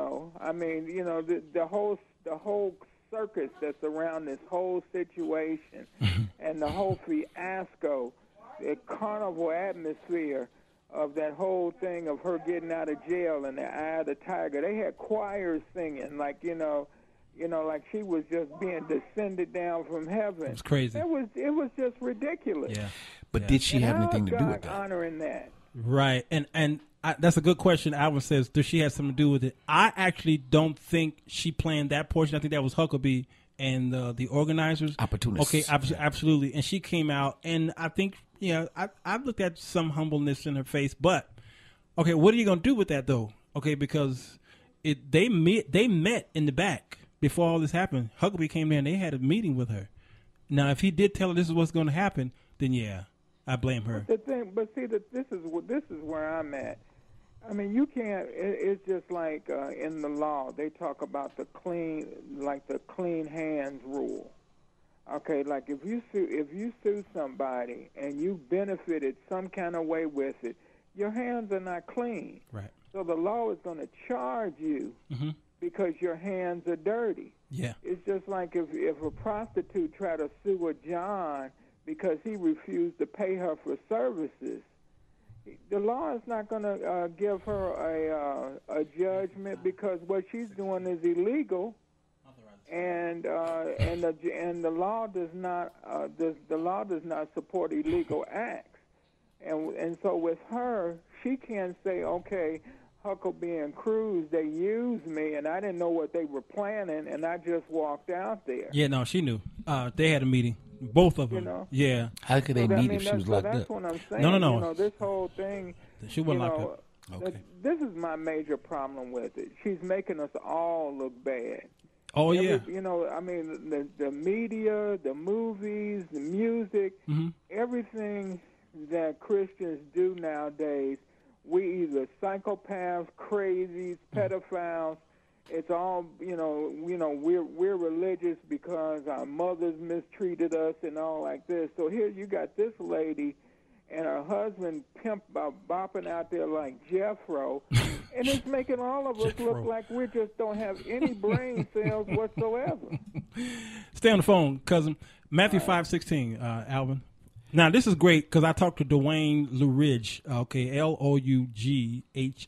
the whole circus that's around this whole situation and the whole fiasco, the carnival atmosphere of that whole thing of her getting out of jail and the eye of the tiger. They had choirs singing like like she was just being descended down from heaven. It's crazy. It was just ridiculous. Yeah. But did she have anything to do with God that? honoring that? Right. And that's a good question. Alvin says, does she have something to do with it? I actually don't think she planned that portion. I think that was Huckabee and the organizers. Opportunists. Okay, absolutely. And she came out, and I think, I've looked at some humbleness in her face. But, okay, what are you going to do with that, though? Okay, because they met in the back before all this happened. Huckabee came there, and they had a meeting with her. Now, if he did tell her this is what's going to happen, then, yeah, I blame her. This is where I'm at. I mean, you can't. It's just like in the law, they talk about the clean hands rule. Okay, like if you sue somebody and you benefited some kind of way with it, your hands are not clean. Right. So the law is going to charge you because your hands are dirty. Yeah. It's just like if a prostitute tried to sue a John because he refused to pay her for services, the law is not going to give her a judgment because what she's doing is illegal, and the law does not support illegal acts, and so with her, she can't say, okay, Huckabee and Cruz, they used me, and I didn't know what they were planning, and I just walked out there. Yeah, no, she knew. They had a meeting, both of them. Yeah. How could they meet if she was locked that's up? what I'm saying. No. This whole thing. She wasn't locked up. Okay. This is my major problem with it. She's making us all look bad. Oh, yeah. The media, the movies, the music, everything that Christians do nowadays, we either psychopaths, crazies, pedophiles. It's all, we're religious because our mothers mistreated us and all like this. So here you got this lady and her husband pimp bopping out there like Jethro, and it's making all of us look like we just don't have any brain cells whatsoever. Stay on the phone, cousin. Matthew 5:16, Alvin. Now, this is great because I talked to Dwayne Luridge, okay, Loughdge.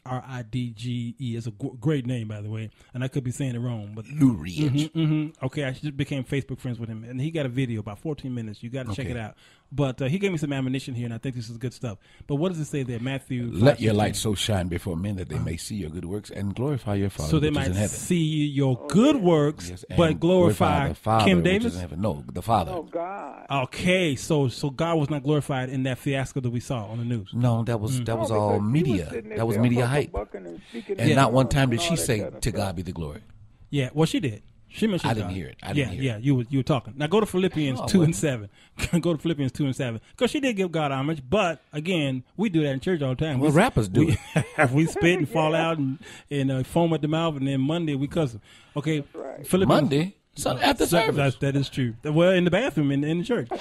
It's a great name, by the way, and I could be saying it wrong. But Luridge. Okay, I just became Facebook friends with him, and he got a video, about 14 minutes. You got to check it out. But he gave me some ammunition here, and I think this is good stuff. But what does it say there, Matthew? Let your light so shine before men that they may see your good works and glorify your Father so they which might is in heaven. see your good works, Yes, but and glorify the Father Kim which Davis? is in heaven. No, the Father. Oh, God. Okay, so God was not glorified in that fiasco that we saw on the news. No, that was all media. That was media hype. talking and speaking. And in not one tongues time and did all she that say, kind of "To stuff. God be the glory." Yeah, well, she did. She mentioned I didn't God. hear it. I didn't hear it. You were talking. Now go to Philippians Oh, 2 well. and 7. Go to Philippians 2 and 7 because she did give God homage. But again, we do that in church all the time. Well, rappers do it. We spit and fall out and foam at the mouth, and then Monday we cuss them. Okay, Philippians, Monday? So after service. That is true. Well, in the bathroom in the church.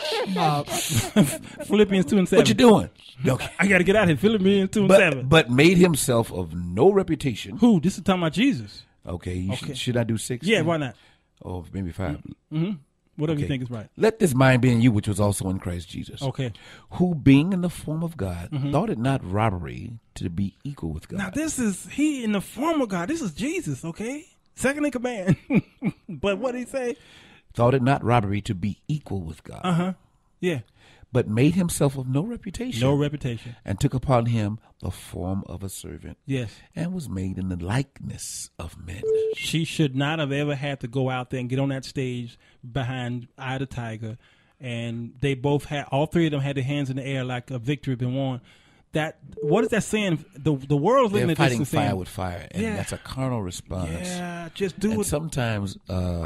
Philippians 2 and 7. What you doing? Okay. I got to get out of here. Philippians 2 and 7. But made himself of no reputation. Who? This is talking about Jesus. Okay. Should I do 6? Yeah, why not? Oh, maybe 5. Mm-hmm. Whatever you think is right. Let this mind be in you, which was also in Christ Jesus. Okay. Who, being in the form of God, Mhm. thought it not robbery to be equal with God. Now, this is he in the form of God. This is Jesus, okay? Second in command. But what did he say? Thought it not robbery to be equal with God. Uh-huh. Yeah. But made himself of no reputation. No reputation. And took upon him the form of a servant. Yes. And was made in the likeness of men. She should not have ever had to go out there and get on that stage behind Eye of the Tiger. And they both had, all three of them had their hands in the air like a victory had been won. That, what is that saying? The world's looking They're at this fighting and saying, fire with fire. And that's a carnal response. Yeah, just do and it. sometimes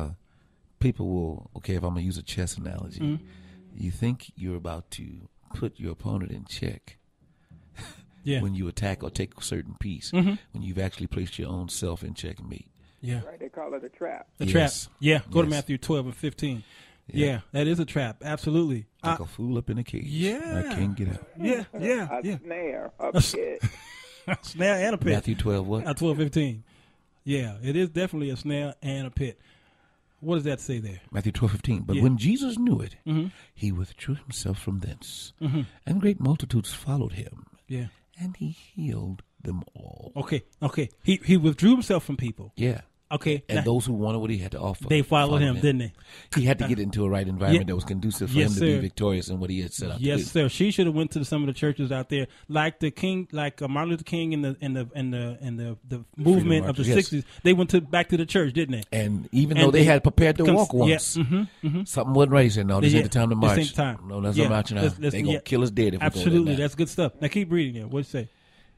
people will, okay, if I'm going to use a chess analogy, Mhm. you think you're about to put your opponent in check Yeah. when you attack or take a certain piece, Mhm. when you've actually placed your own self in checkmate. Yeah. Right, they call it a trap. The Yes. trap. Yeah. Go to Yes. Matthew 12 and 15. Yeah. Yeah, that is a trap. Absolutely. Like a fool up in a cage. Yeah. I can't get out. Yeah, yeah, A yeah. snare, a pit. A snare and a pit. Matthew 12 what? 12:15. Yeah, it is definitely a snare and a pit. What does that say there? Matthew 12:15. But Yeah. when Jesus knew it, Mhm. he withdrew himself from thence, Mhm. and great multitudes followed him. Yeah. And he healed them all. Okay. He withdrew himself from people. Yeah. Okay. And now- those who wanted what he had to offer, They followed him, didn't they? He had to get into a right environment Yeah. that was conducive for Yes, him to sir. be victorious in what he had set out to Yes, do. sir. She should have went to some of the churches out there, like the King, like Martin Luther King in the movement of the March, yes. '60s. They went back to the church, didn't they? And even though they had prepared to walk once, something wasn't right. He said, no, this ain't the time to march. This ain't the time. No, that's Yeah. not marching out. Let's- They're going to kill us dead if we go Absolutely. there now. That's good stuff. Now keep reading there. What'd it say?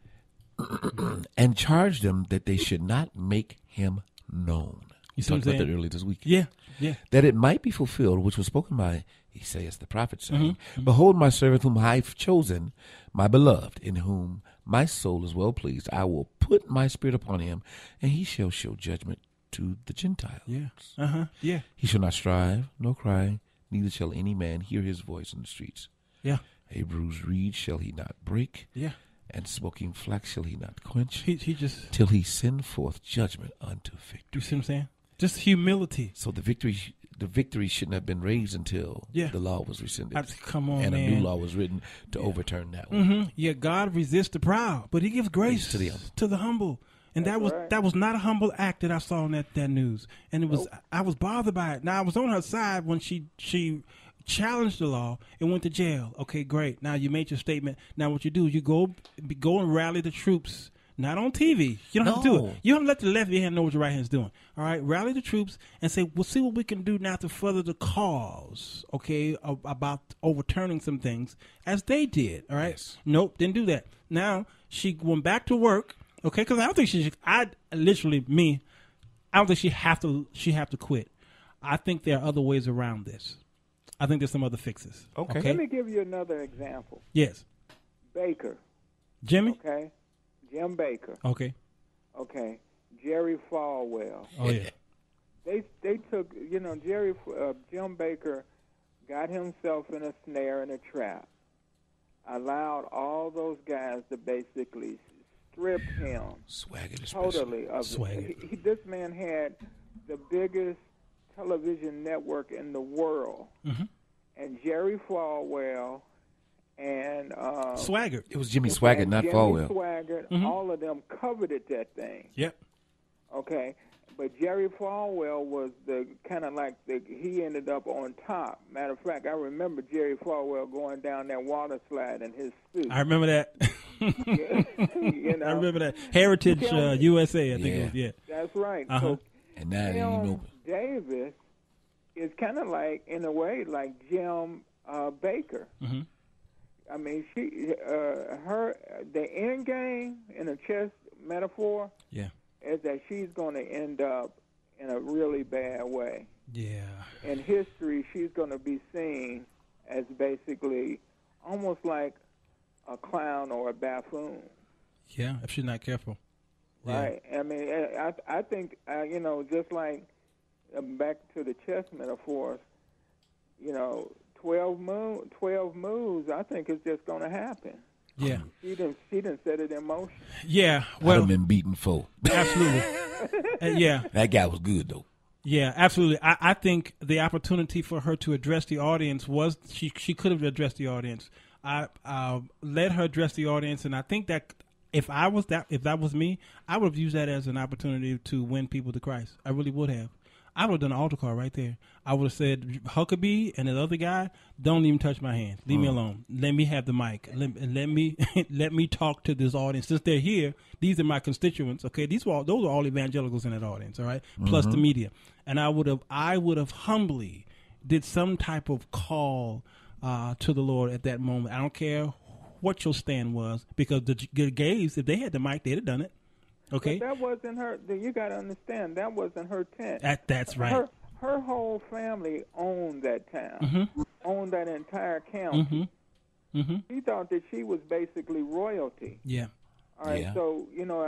And charged them that they should not make him known. You We see what talked I'm about that saying? earlier this week. Yeah, yeah. That it might be fulfilled, which was spoken by Isaiah the prophet, saying, Mhm. Behold my servant whom I have chosen, my beloved, in whom my soul is well pleased. I will put my spirit upon him, and he shall show judgment to the Gentiles. Yeah. Uh-huh. Yeah. He shall not strive, nor cry, neither shall any man hear his voice in the streets. Yeah. A bruised reed shall he not break. Yeah. And smoking flax shall he not quench. He just till he send forth judgment unto victory. You see what I'm saying? Just humility. So the victory shouldn't have been raised until the law was rescinded. Come on, and man. a new law was written to overturn that one. Mm-hmm. Yeah, God resists the proud, but He gives grace to the humble. And that was not a humble act that I saw in that news. And it was I was bothered by it. Now I was on her side when she challenged the law and went to jail. Okay, great. Now you made your statement. Now what you do is you go and rally the troops. Not on TV. You don't have to do it. You don't let the left hand know what your right hand's doing. All right? Rally the troops and say, we'll see what we can do now to further the cause, okay, about overturning some things as they did. All right? Yes. Nope, didn't do that. Now she went back to work, okay, because I don't think she have to quit. I think there are other ways around this. I think there's some other fixes. Okay. Let me give you another example. Yes. Baker. Jimmy? Okay. Jim Baker. Okay. Okay. Jerry Falwell. Oh, yeah. They took, Jim Baker got himself in a snare and a trap, allowed all those guys to basically strip him totally of it. This man had the biggest television network in the world, and Jerry Falwell and Swaggart. It was Jimmy Swaggart, not Falwell. Swaggart, all of them coveted that thing. Yep. Okay, but Jerry Falwell was the kind of like he ended up on top. Matter of fact, I remember Jerry Falwell going down that water slide in his suit. I remember that. I remember that. Heritage USA, I think it was. Yeah. That's right. Uh-huh. So and now Jim it ain't open. Davis is kind of like, in a way, like Jim Baker. Mm-hmm. I mean, the end game in a chess metaphor, Yeah. is that she's going to end up in a really bad way. Yeah. In history, she's going to be seen as basically almost like a clown or a buffoon. Yeah, if she's not careful. Right. I mean, I think, just like back to the chess metaphors, 12 moves, I think it's just going to happen. Yeah. She didn't set it in motion. Yeah. Well, I've been beaten full. Absolutely. Yeah. That guy was good, though. Yeah, absolutely. I think the opportunity for her to address the audience was she could have addressed the audience. I let her address the audience, and I think that if that was me, I would have used that as an opportunity to win people to Christ. I really would have. I would have done an altar call right there. I would have said, Huckabee and the other guy, don't even touch my hand. Leave me alone. Let me have the mic. Let me let me talk to this audience. Since they're here, these are my constituents. Okay, those are all evangelicals in that audience. All right, plus the media. And I would have humbly did some type of call to the Lord at that moment. I don't care what your stand was, because the gays, if they had the mic, they'd have done it. Okay, but that wasn't her. You got to understand, that wasn't her tent. That's right. Her whole family owned that town, owned that entire county. She thought that she was basically royalty. Yeah. All right. Yeah. So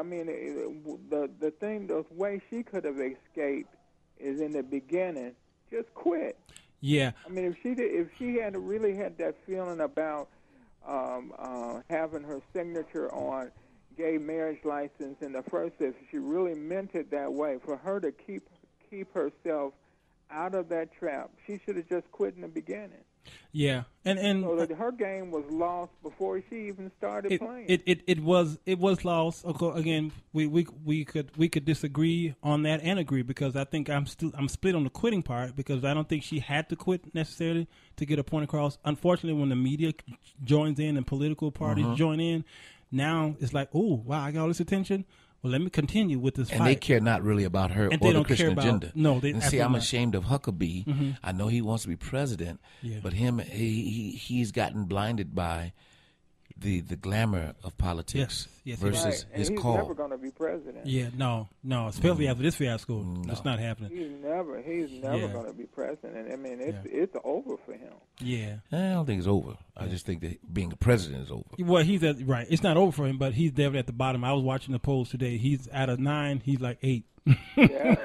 the way she could have escaped is in the beginning, just quit. Yeah. I mean, if she had really had that feeling about having her signature on gay marriage license in the first, if she really meant it that way, for her to keep herself out of that trap, she should have just quit in the beginning. Yeah, and so that her game was lost before she even started playing. It was lost. Again, we could disagree on that and agree, because I think I'm split on the quitting part, because I don't think she had to quit necessarily to get a point across. Unfortunately, when the media joins in and political parties join in, now it's like, oh wow, I got all this attention. Well, let me continue with this fight. And they care not really about her and or the Christian agenda. No, they and see, I'm ashamed of Huckabee. I know he wants to be president, but he's gotten blinded by the glamour of politics versus his he's call. He's never going to be president. Yeah, no, especially after this fiasco. No. It's not happening. He's never going to be president. I mean, it's over for him. Yeah. I don't think it's over. I just think that being a president is over. Well, right. It's not over for him, but he's definitely at the bottom. I was watching the polls today. He's out of 9. He's like 8. Yeah.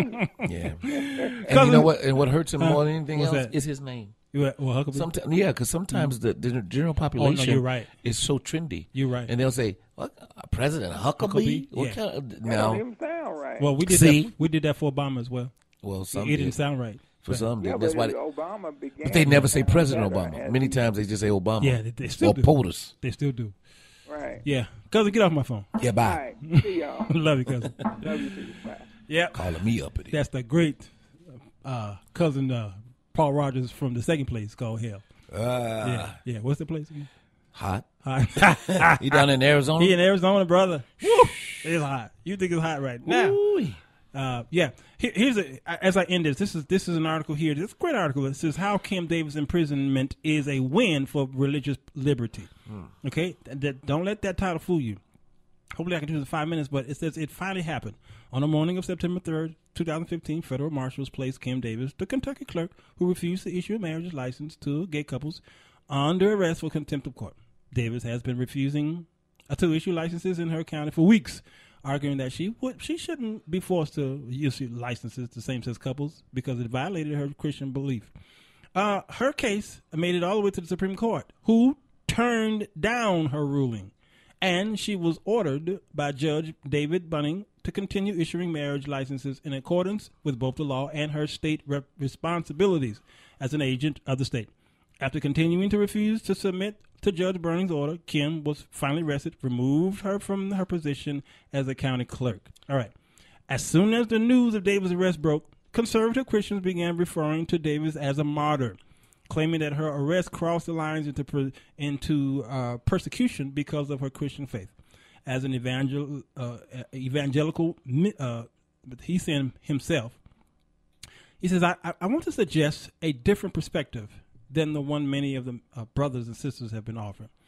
And you know what? And what hurts him more than anything else is his name. Because sometimes the general population you're right. is so trendy. You're right. And they'll say, what, President Huckabee? Yeah. That don't even sound right. Well, we did that for Obama as well. Well, some it didn't sound right. For some, that's why Obama began. But they never say President Obama. Many times they just say Obama. Yeah, they still do. Or POTUS. They still do. Right. Yeah. Cousin, get off my phone. Yeah, bye. All right. See y'all. Love you, cousin. Love you too. Bye. Yeah. Calling me up at it. That's the great cousin Paul Rogers from the second place called Hell. Yeah. What's the place again? Hot. He down in Arizona? He in Arizona, brother. Woo! It's hot. You think it's hot right now? Yeah. Here's as I end this. This is an article here. This is a great article. It says how Kim Davis' imprisonment is a win for religious liberty. Okay, don't let that title fool you. Hopefully I can do this in 5 minutes, but it says it finally happened. On the morning of September 3rd, 2015, federal marshals placed Kim Davis, the Kentucky clerk who refused to issue a marriage license to gay couples, under arrest for contempt of court. Davis has been refusing to issue licenses in her county for weeks, arguing that she shouldn't be forced to issue licenses to same-sex couples because it violated her Christian belief. Her case made it all the way to the Supreme Court, who turned down her ruling. And she was ordered by Judge David Bunning to continue issuing marriage licenses in accordance with both the law and her state responsibilities as an agent of the state. After continuing to refuse to submit to Judge Burning's order, Kim was finally arrested, removed her from her position as a county clerk. All right. As soon as the news of Davis' arrest broke, conservative Christians began referring to Davis as a martyr, claiming that her arrest crossed the lines into persecution because of her Christian faith. As an evangelical, he said himself, he says, I want to suggest a different perspective than the one many of the brothers and sisters have been offering.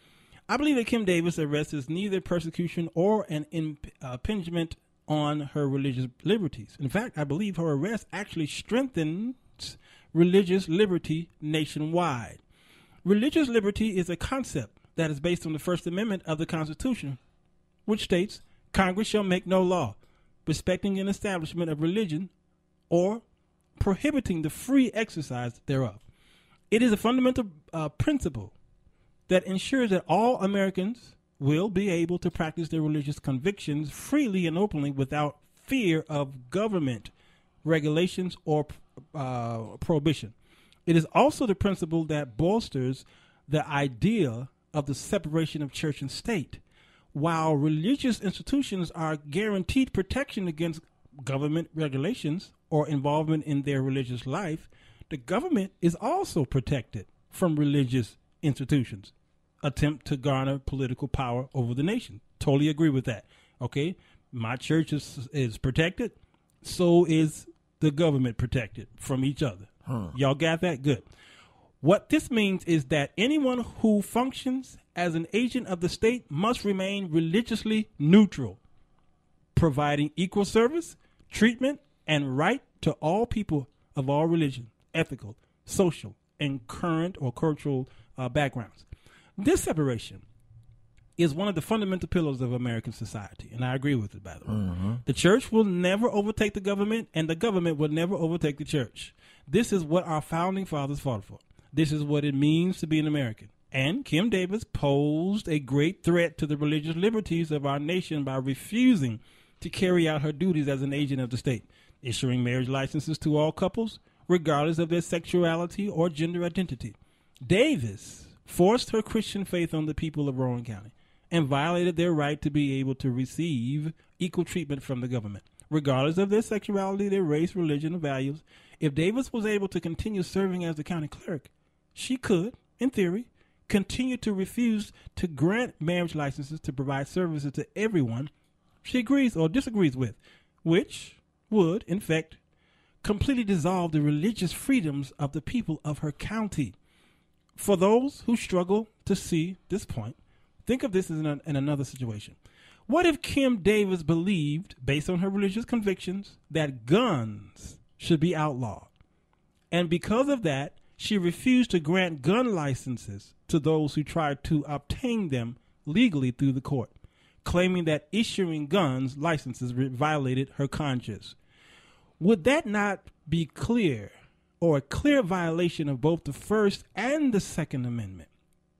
I believe that Kim Davis' arrest is neither persecution or an impingement on her religious liberties. In fact, I believe her arrest actually strengthens religious liberty nationwide. Religious liberty is a concept that is based on the First Amendment of the Constitution, which states, Congress shall make no law respecting an establishment of religion or prohibiting the free exercise thereof. It is a fundamental principle that ensures that all Americans will be able to practice their religious convictions freely and openly without fear of government regulations or prohibition. It is also the principle that bolsters the idea of the separation of church and state. While religious institutions are guaranteed protection against government regulations or involvement in their religious life, the government is also protected from religious institutions attempt to garner political power over the nation. Totally agree with that. Okay, my church is protected, so is the government protected from each other. Y'all got that? Good. What this means is that anyone who functions as an agent of the state must remain religiously neutral, providing equal service, treatment, and right to all people of all religion, ethical, social, and current or cultural backgrounds. This separation is one of the fundamental pillars of American society, and I agree with it, by the way. The church will never overtake the government, and the government will never overtake the church. This is what our founding fathers fought for. This is what it means to be an American. And Kim Davis posed a great threat to the religious liberties of our nation by refusing to carry out her duties as an agent of the state, issuing marriage licenses to all couples, regardless of their sexuality or gender identity. Davis forced her Christian faith on the people of Rowan County and violated their right to be able to receive equal treatment from the government, regardless of their sexuality, their race, religion, or values. If Davis was able to continue serving as the county clerk, she could, in theory, continue to refuse to grant marriage licenses to provide services to everyone she agrees or disagrees with, which would, in fact, completely dissolve the religious freedoms of the people of her county. For those who struggle to see this point, think of this as in another situation. What if Kim Davis believed, based on her religious convictions, that guns should be outlawed? And because of that, she refused to grant gun licenses to those who tried to obtain them legally through the court, claiming that issuing guns licenses violated her conscience. Would that not be clear, or a clear violation of both the First and the Second Amendment?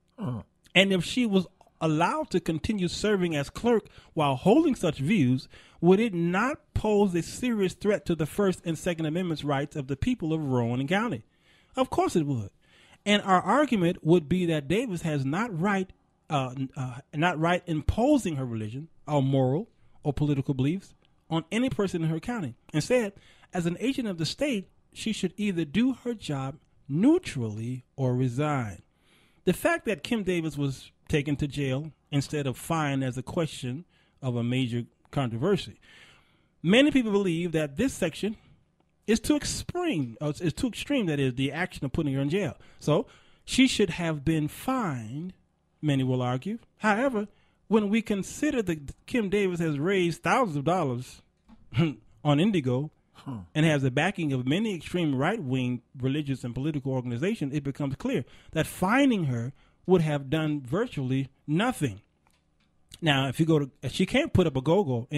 And if she was allowed to continue serving as clerk while holding such views, would it not pose a serious threat to the First and Second Amendment's rights of the people of Rowan County? Of course it would. And our argument would be that Davis has not right imposing her religion or moral or political beliefs on any person in her county. Instead, as an agent of the state, she should either do her job neutrally or resign. The fact that Kim Davis was taken to jail instead of fined as a question of a major controversy. Many people believe that this section is too extreme. That is, the action of putting her in jail. So she should have been fined, many will argue. However, when we consider that Kim Davis has raised thousands of dollars on Indigo and has the backing of many extreme right-wing religious and political organizations, it becomes clear that fining her would have done virtually nothing. Now, if you go to, she can't put up a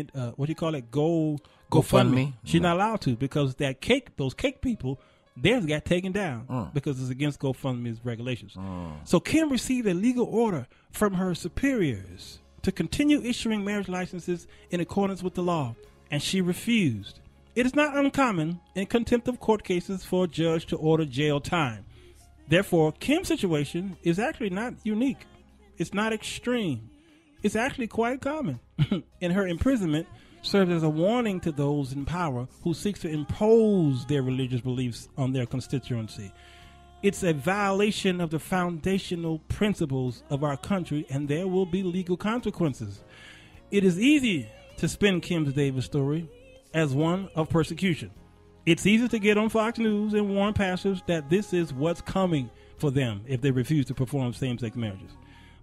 GoFundMe. She's not allowed to, because those cake people, theirs got taken down because it's against GoFundMe's regulations. So Kim received a legal order from her superiors to continue issuing marriage licenses in accordance with the law, and she refused. It is not uncommon in contempt of court cases for a judge to order jail time. Therefore, Kim's situation is actually not unique. It's not extreme. It's actually quite common. And her imprisonment serves as a warning to those in power who seek to impose their religious beliefs on their constituency. It's a violation of the foundational principles of our country, and there will be legal consequences. It is easy to spin Kim Davis' story as one of persecution. It's easy to get on Fox News and warn pastors that this is what's coming for them if they refuse to perform same-sex marriages.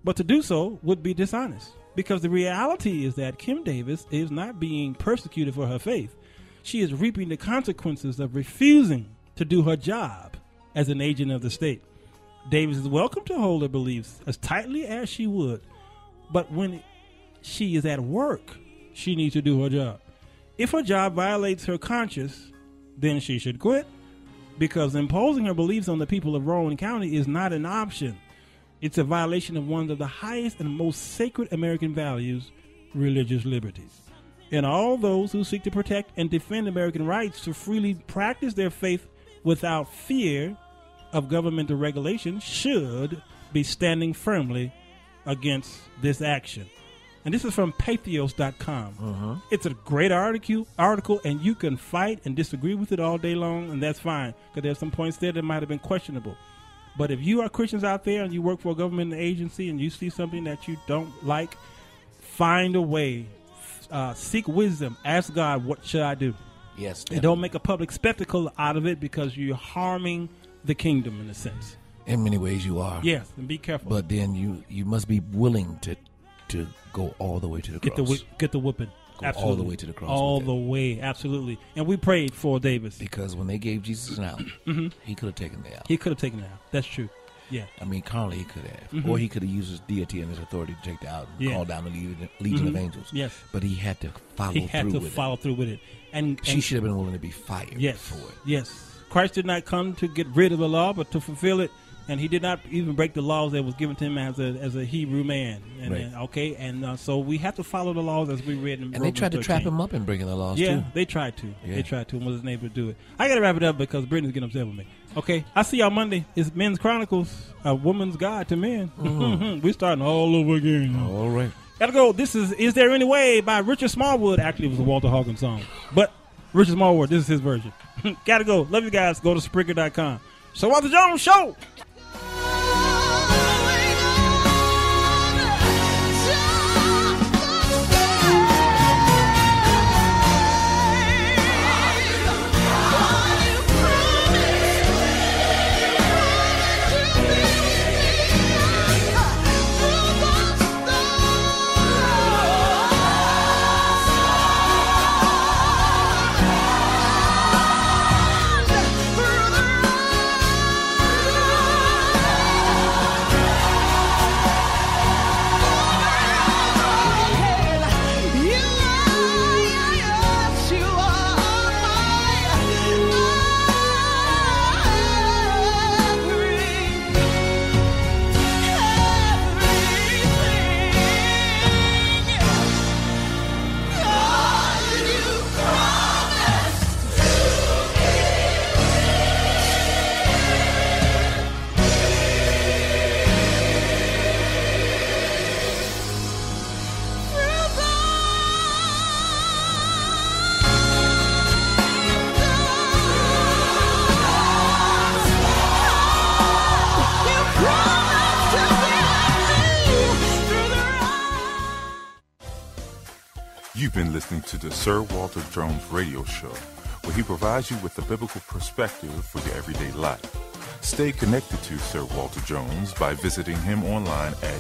But to do so would be dishonest, because the reality is that Kim Davis is not being persecuted for her faith. She is reaping the consequences of refusing to do her job as an agent of the state. Davis is welcome to hold her beliefs as tightly as she would, but when she is at work, she needs to do her job. If her job violates her conscience, then she should quit, because imposing her beliefs on the people of Rowan County is not an option. It's a violation of one of the highest and most sacred American values, religious liberties. And all those who seek to protect and defend American rights to freely practice their faith without fear of governmental regulation should be standing firmly against this action. And this is from Pathos.com. It's a great article, and you can fight and disagree with it all day long, and that's fine, because there's some points there that might have been questionable. But if you are Christians out there and you work for a government agency and you see something that you don't like, find a way. Seek wisdom. Ask God, what should I do? Yes. And don't make a public spectacle out of it, because you're harming the kingdom in a sense. In many ways you are. Yes, and be careful. But then you must be willing to go all the way to the cross. Get the whooping. Go Absolutely. all the way to the cross. All the way, absolutely. And we prayed for Davis. Because when they gave Jesus an out, he could have taken the out. He could have taken it out. That's true. Yeah. I mean, currently he could have. Or he could have used his deity and his authority to take the out and call down the legion of angels. Yes. But he had to follow through with it. He had to follow through with it. And she should have been willing to be fired for it. Yes. Christ did not come to get rid of the law, but to fulfill it. And he did not even break the laws that was given to him as a Hebrew man. And, so we have to follow the laws as we read in Romans 13. And they tried to trap him up in breaking the laws, too. Yeah, they tried to. Yeah. They tried to and wasn't able to do it. I got to wrap it up because Brittany's getting upset with me. Okay, I see y'all Monday. It's Men's Chronicles, a woman's guide to men. We're starting all over again. All right. Gotta go. This is There Any Way by Richard Smallwood. Actually, it was a Walter Hawkins song. But Richard Smallwood, this is his version. Gotta go. Love you guys. Go to Spreaker.com. So Walter Jones Show. You've been listening to the Sir Walter Jones Radio Show, where he provides you with a biblical perspective for your everyday life. Stay connected to Sir Walter Jones by visiting him online at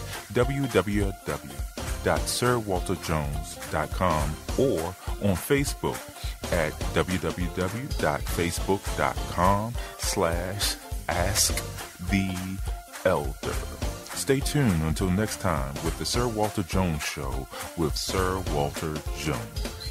www.sirwalterjones.com or on Facebook at www.facebook.com/AskTheElder. Stay tuned until next time with the Sir Walter Jones Show with Sir Walter Jones.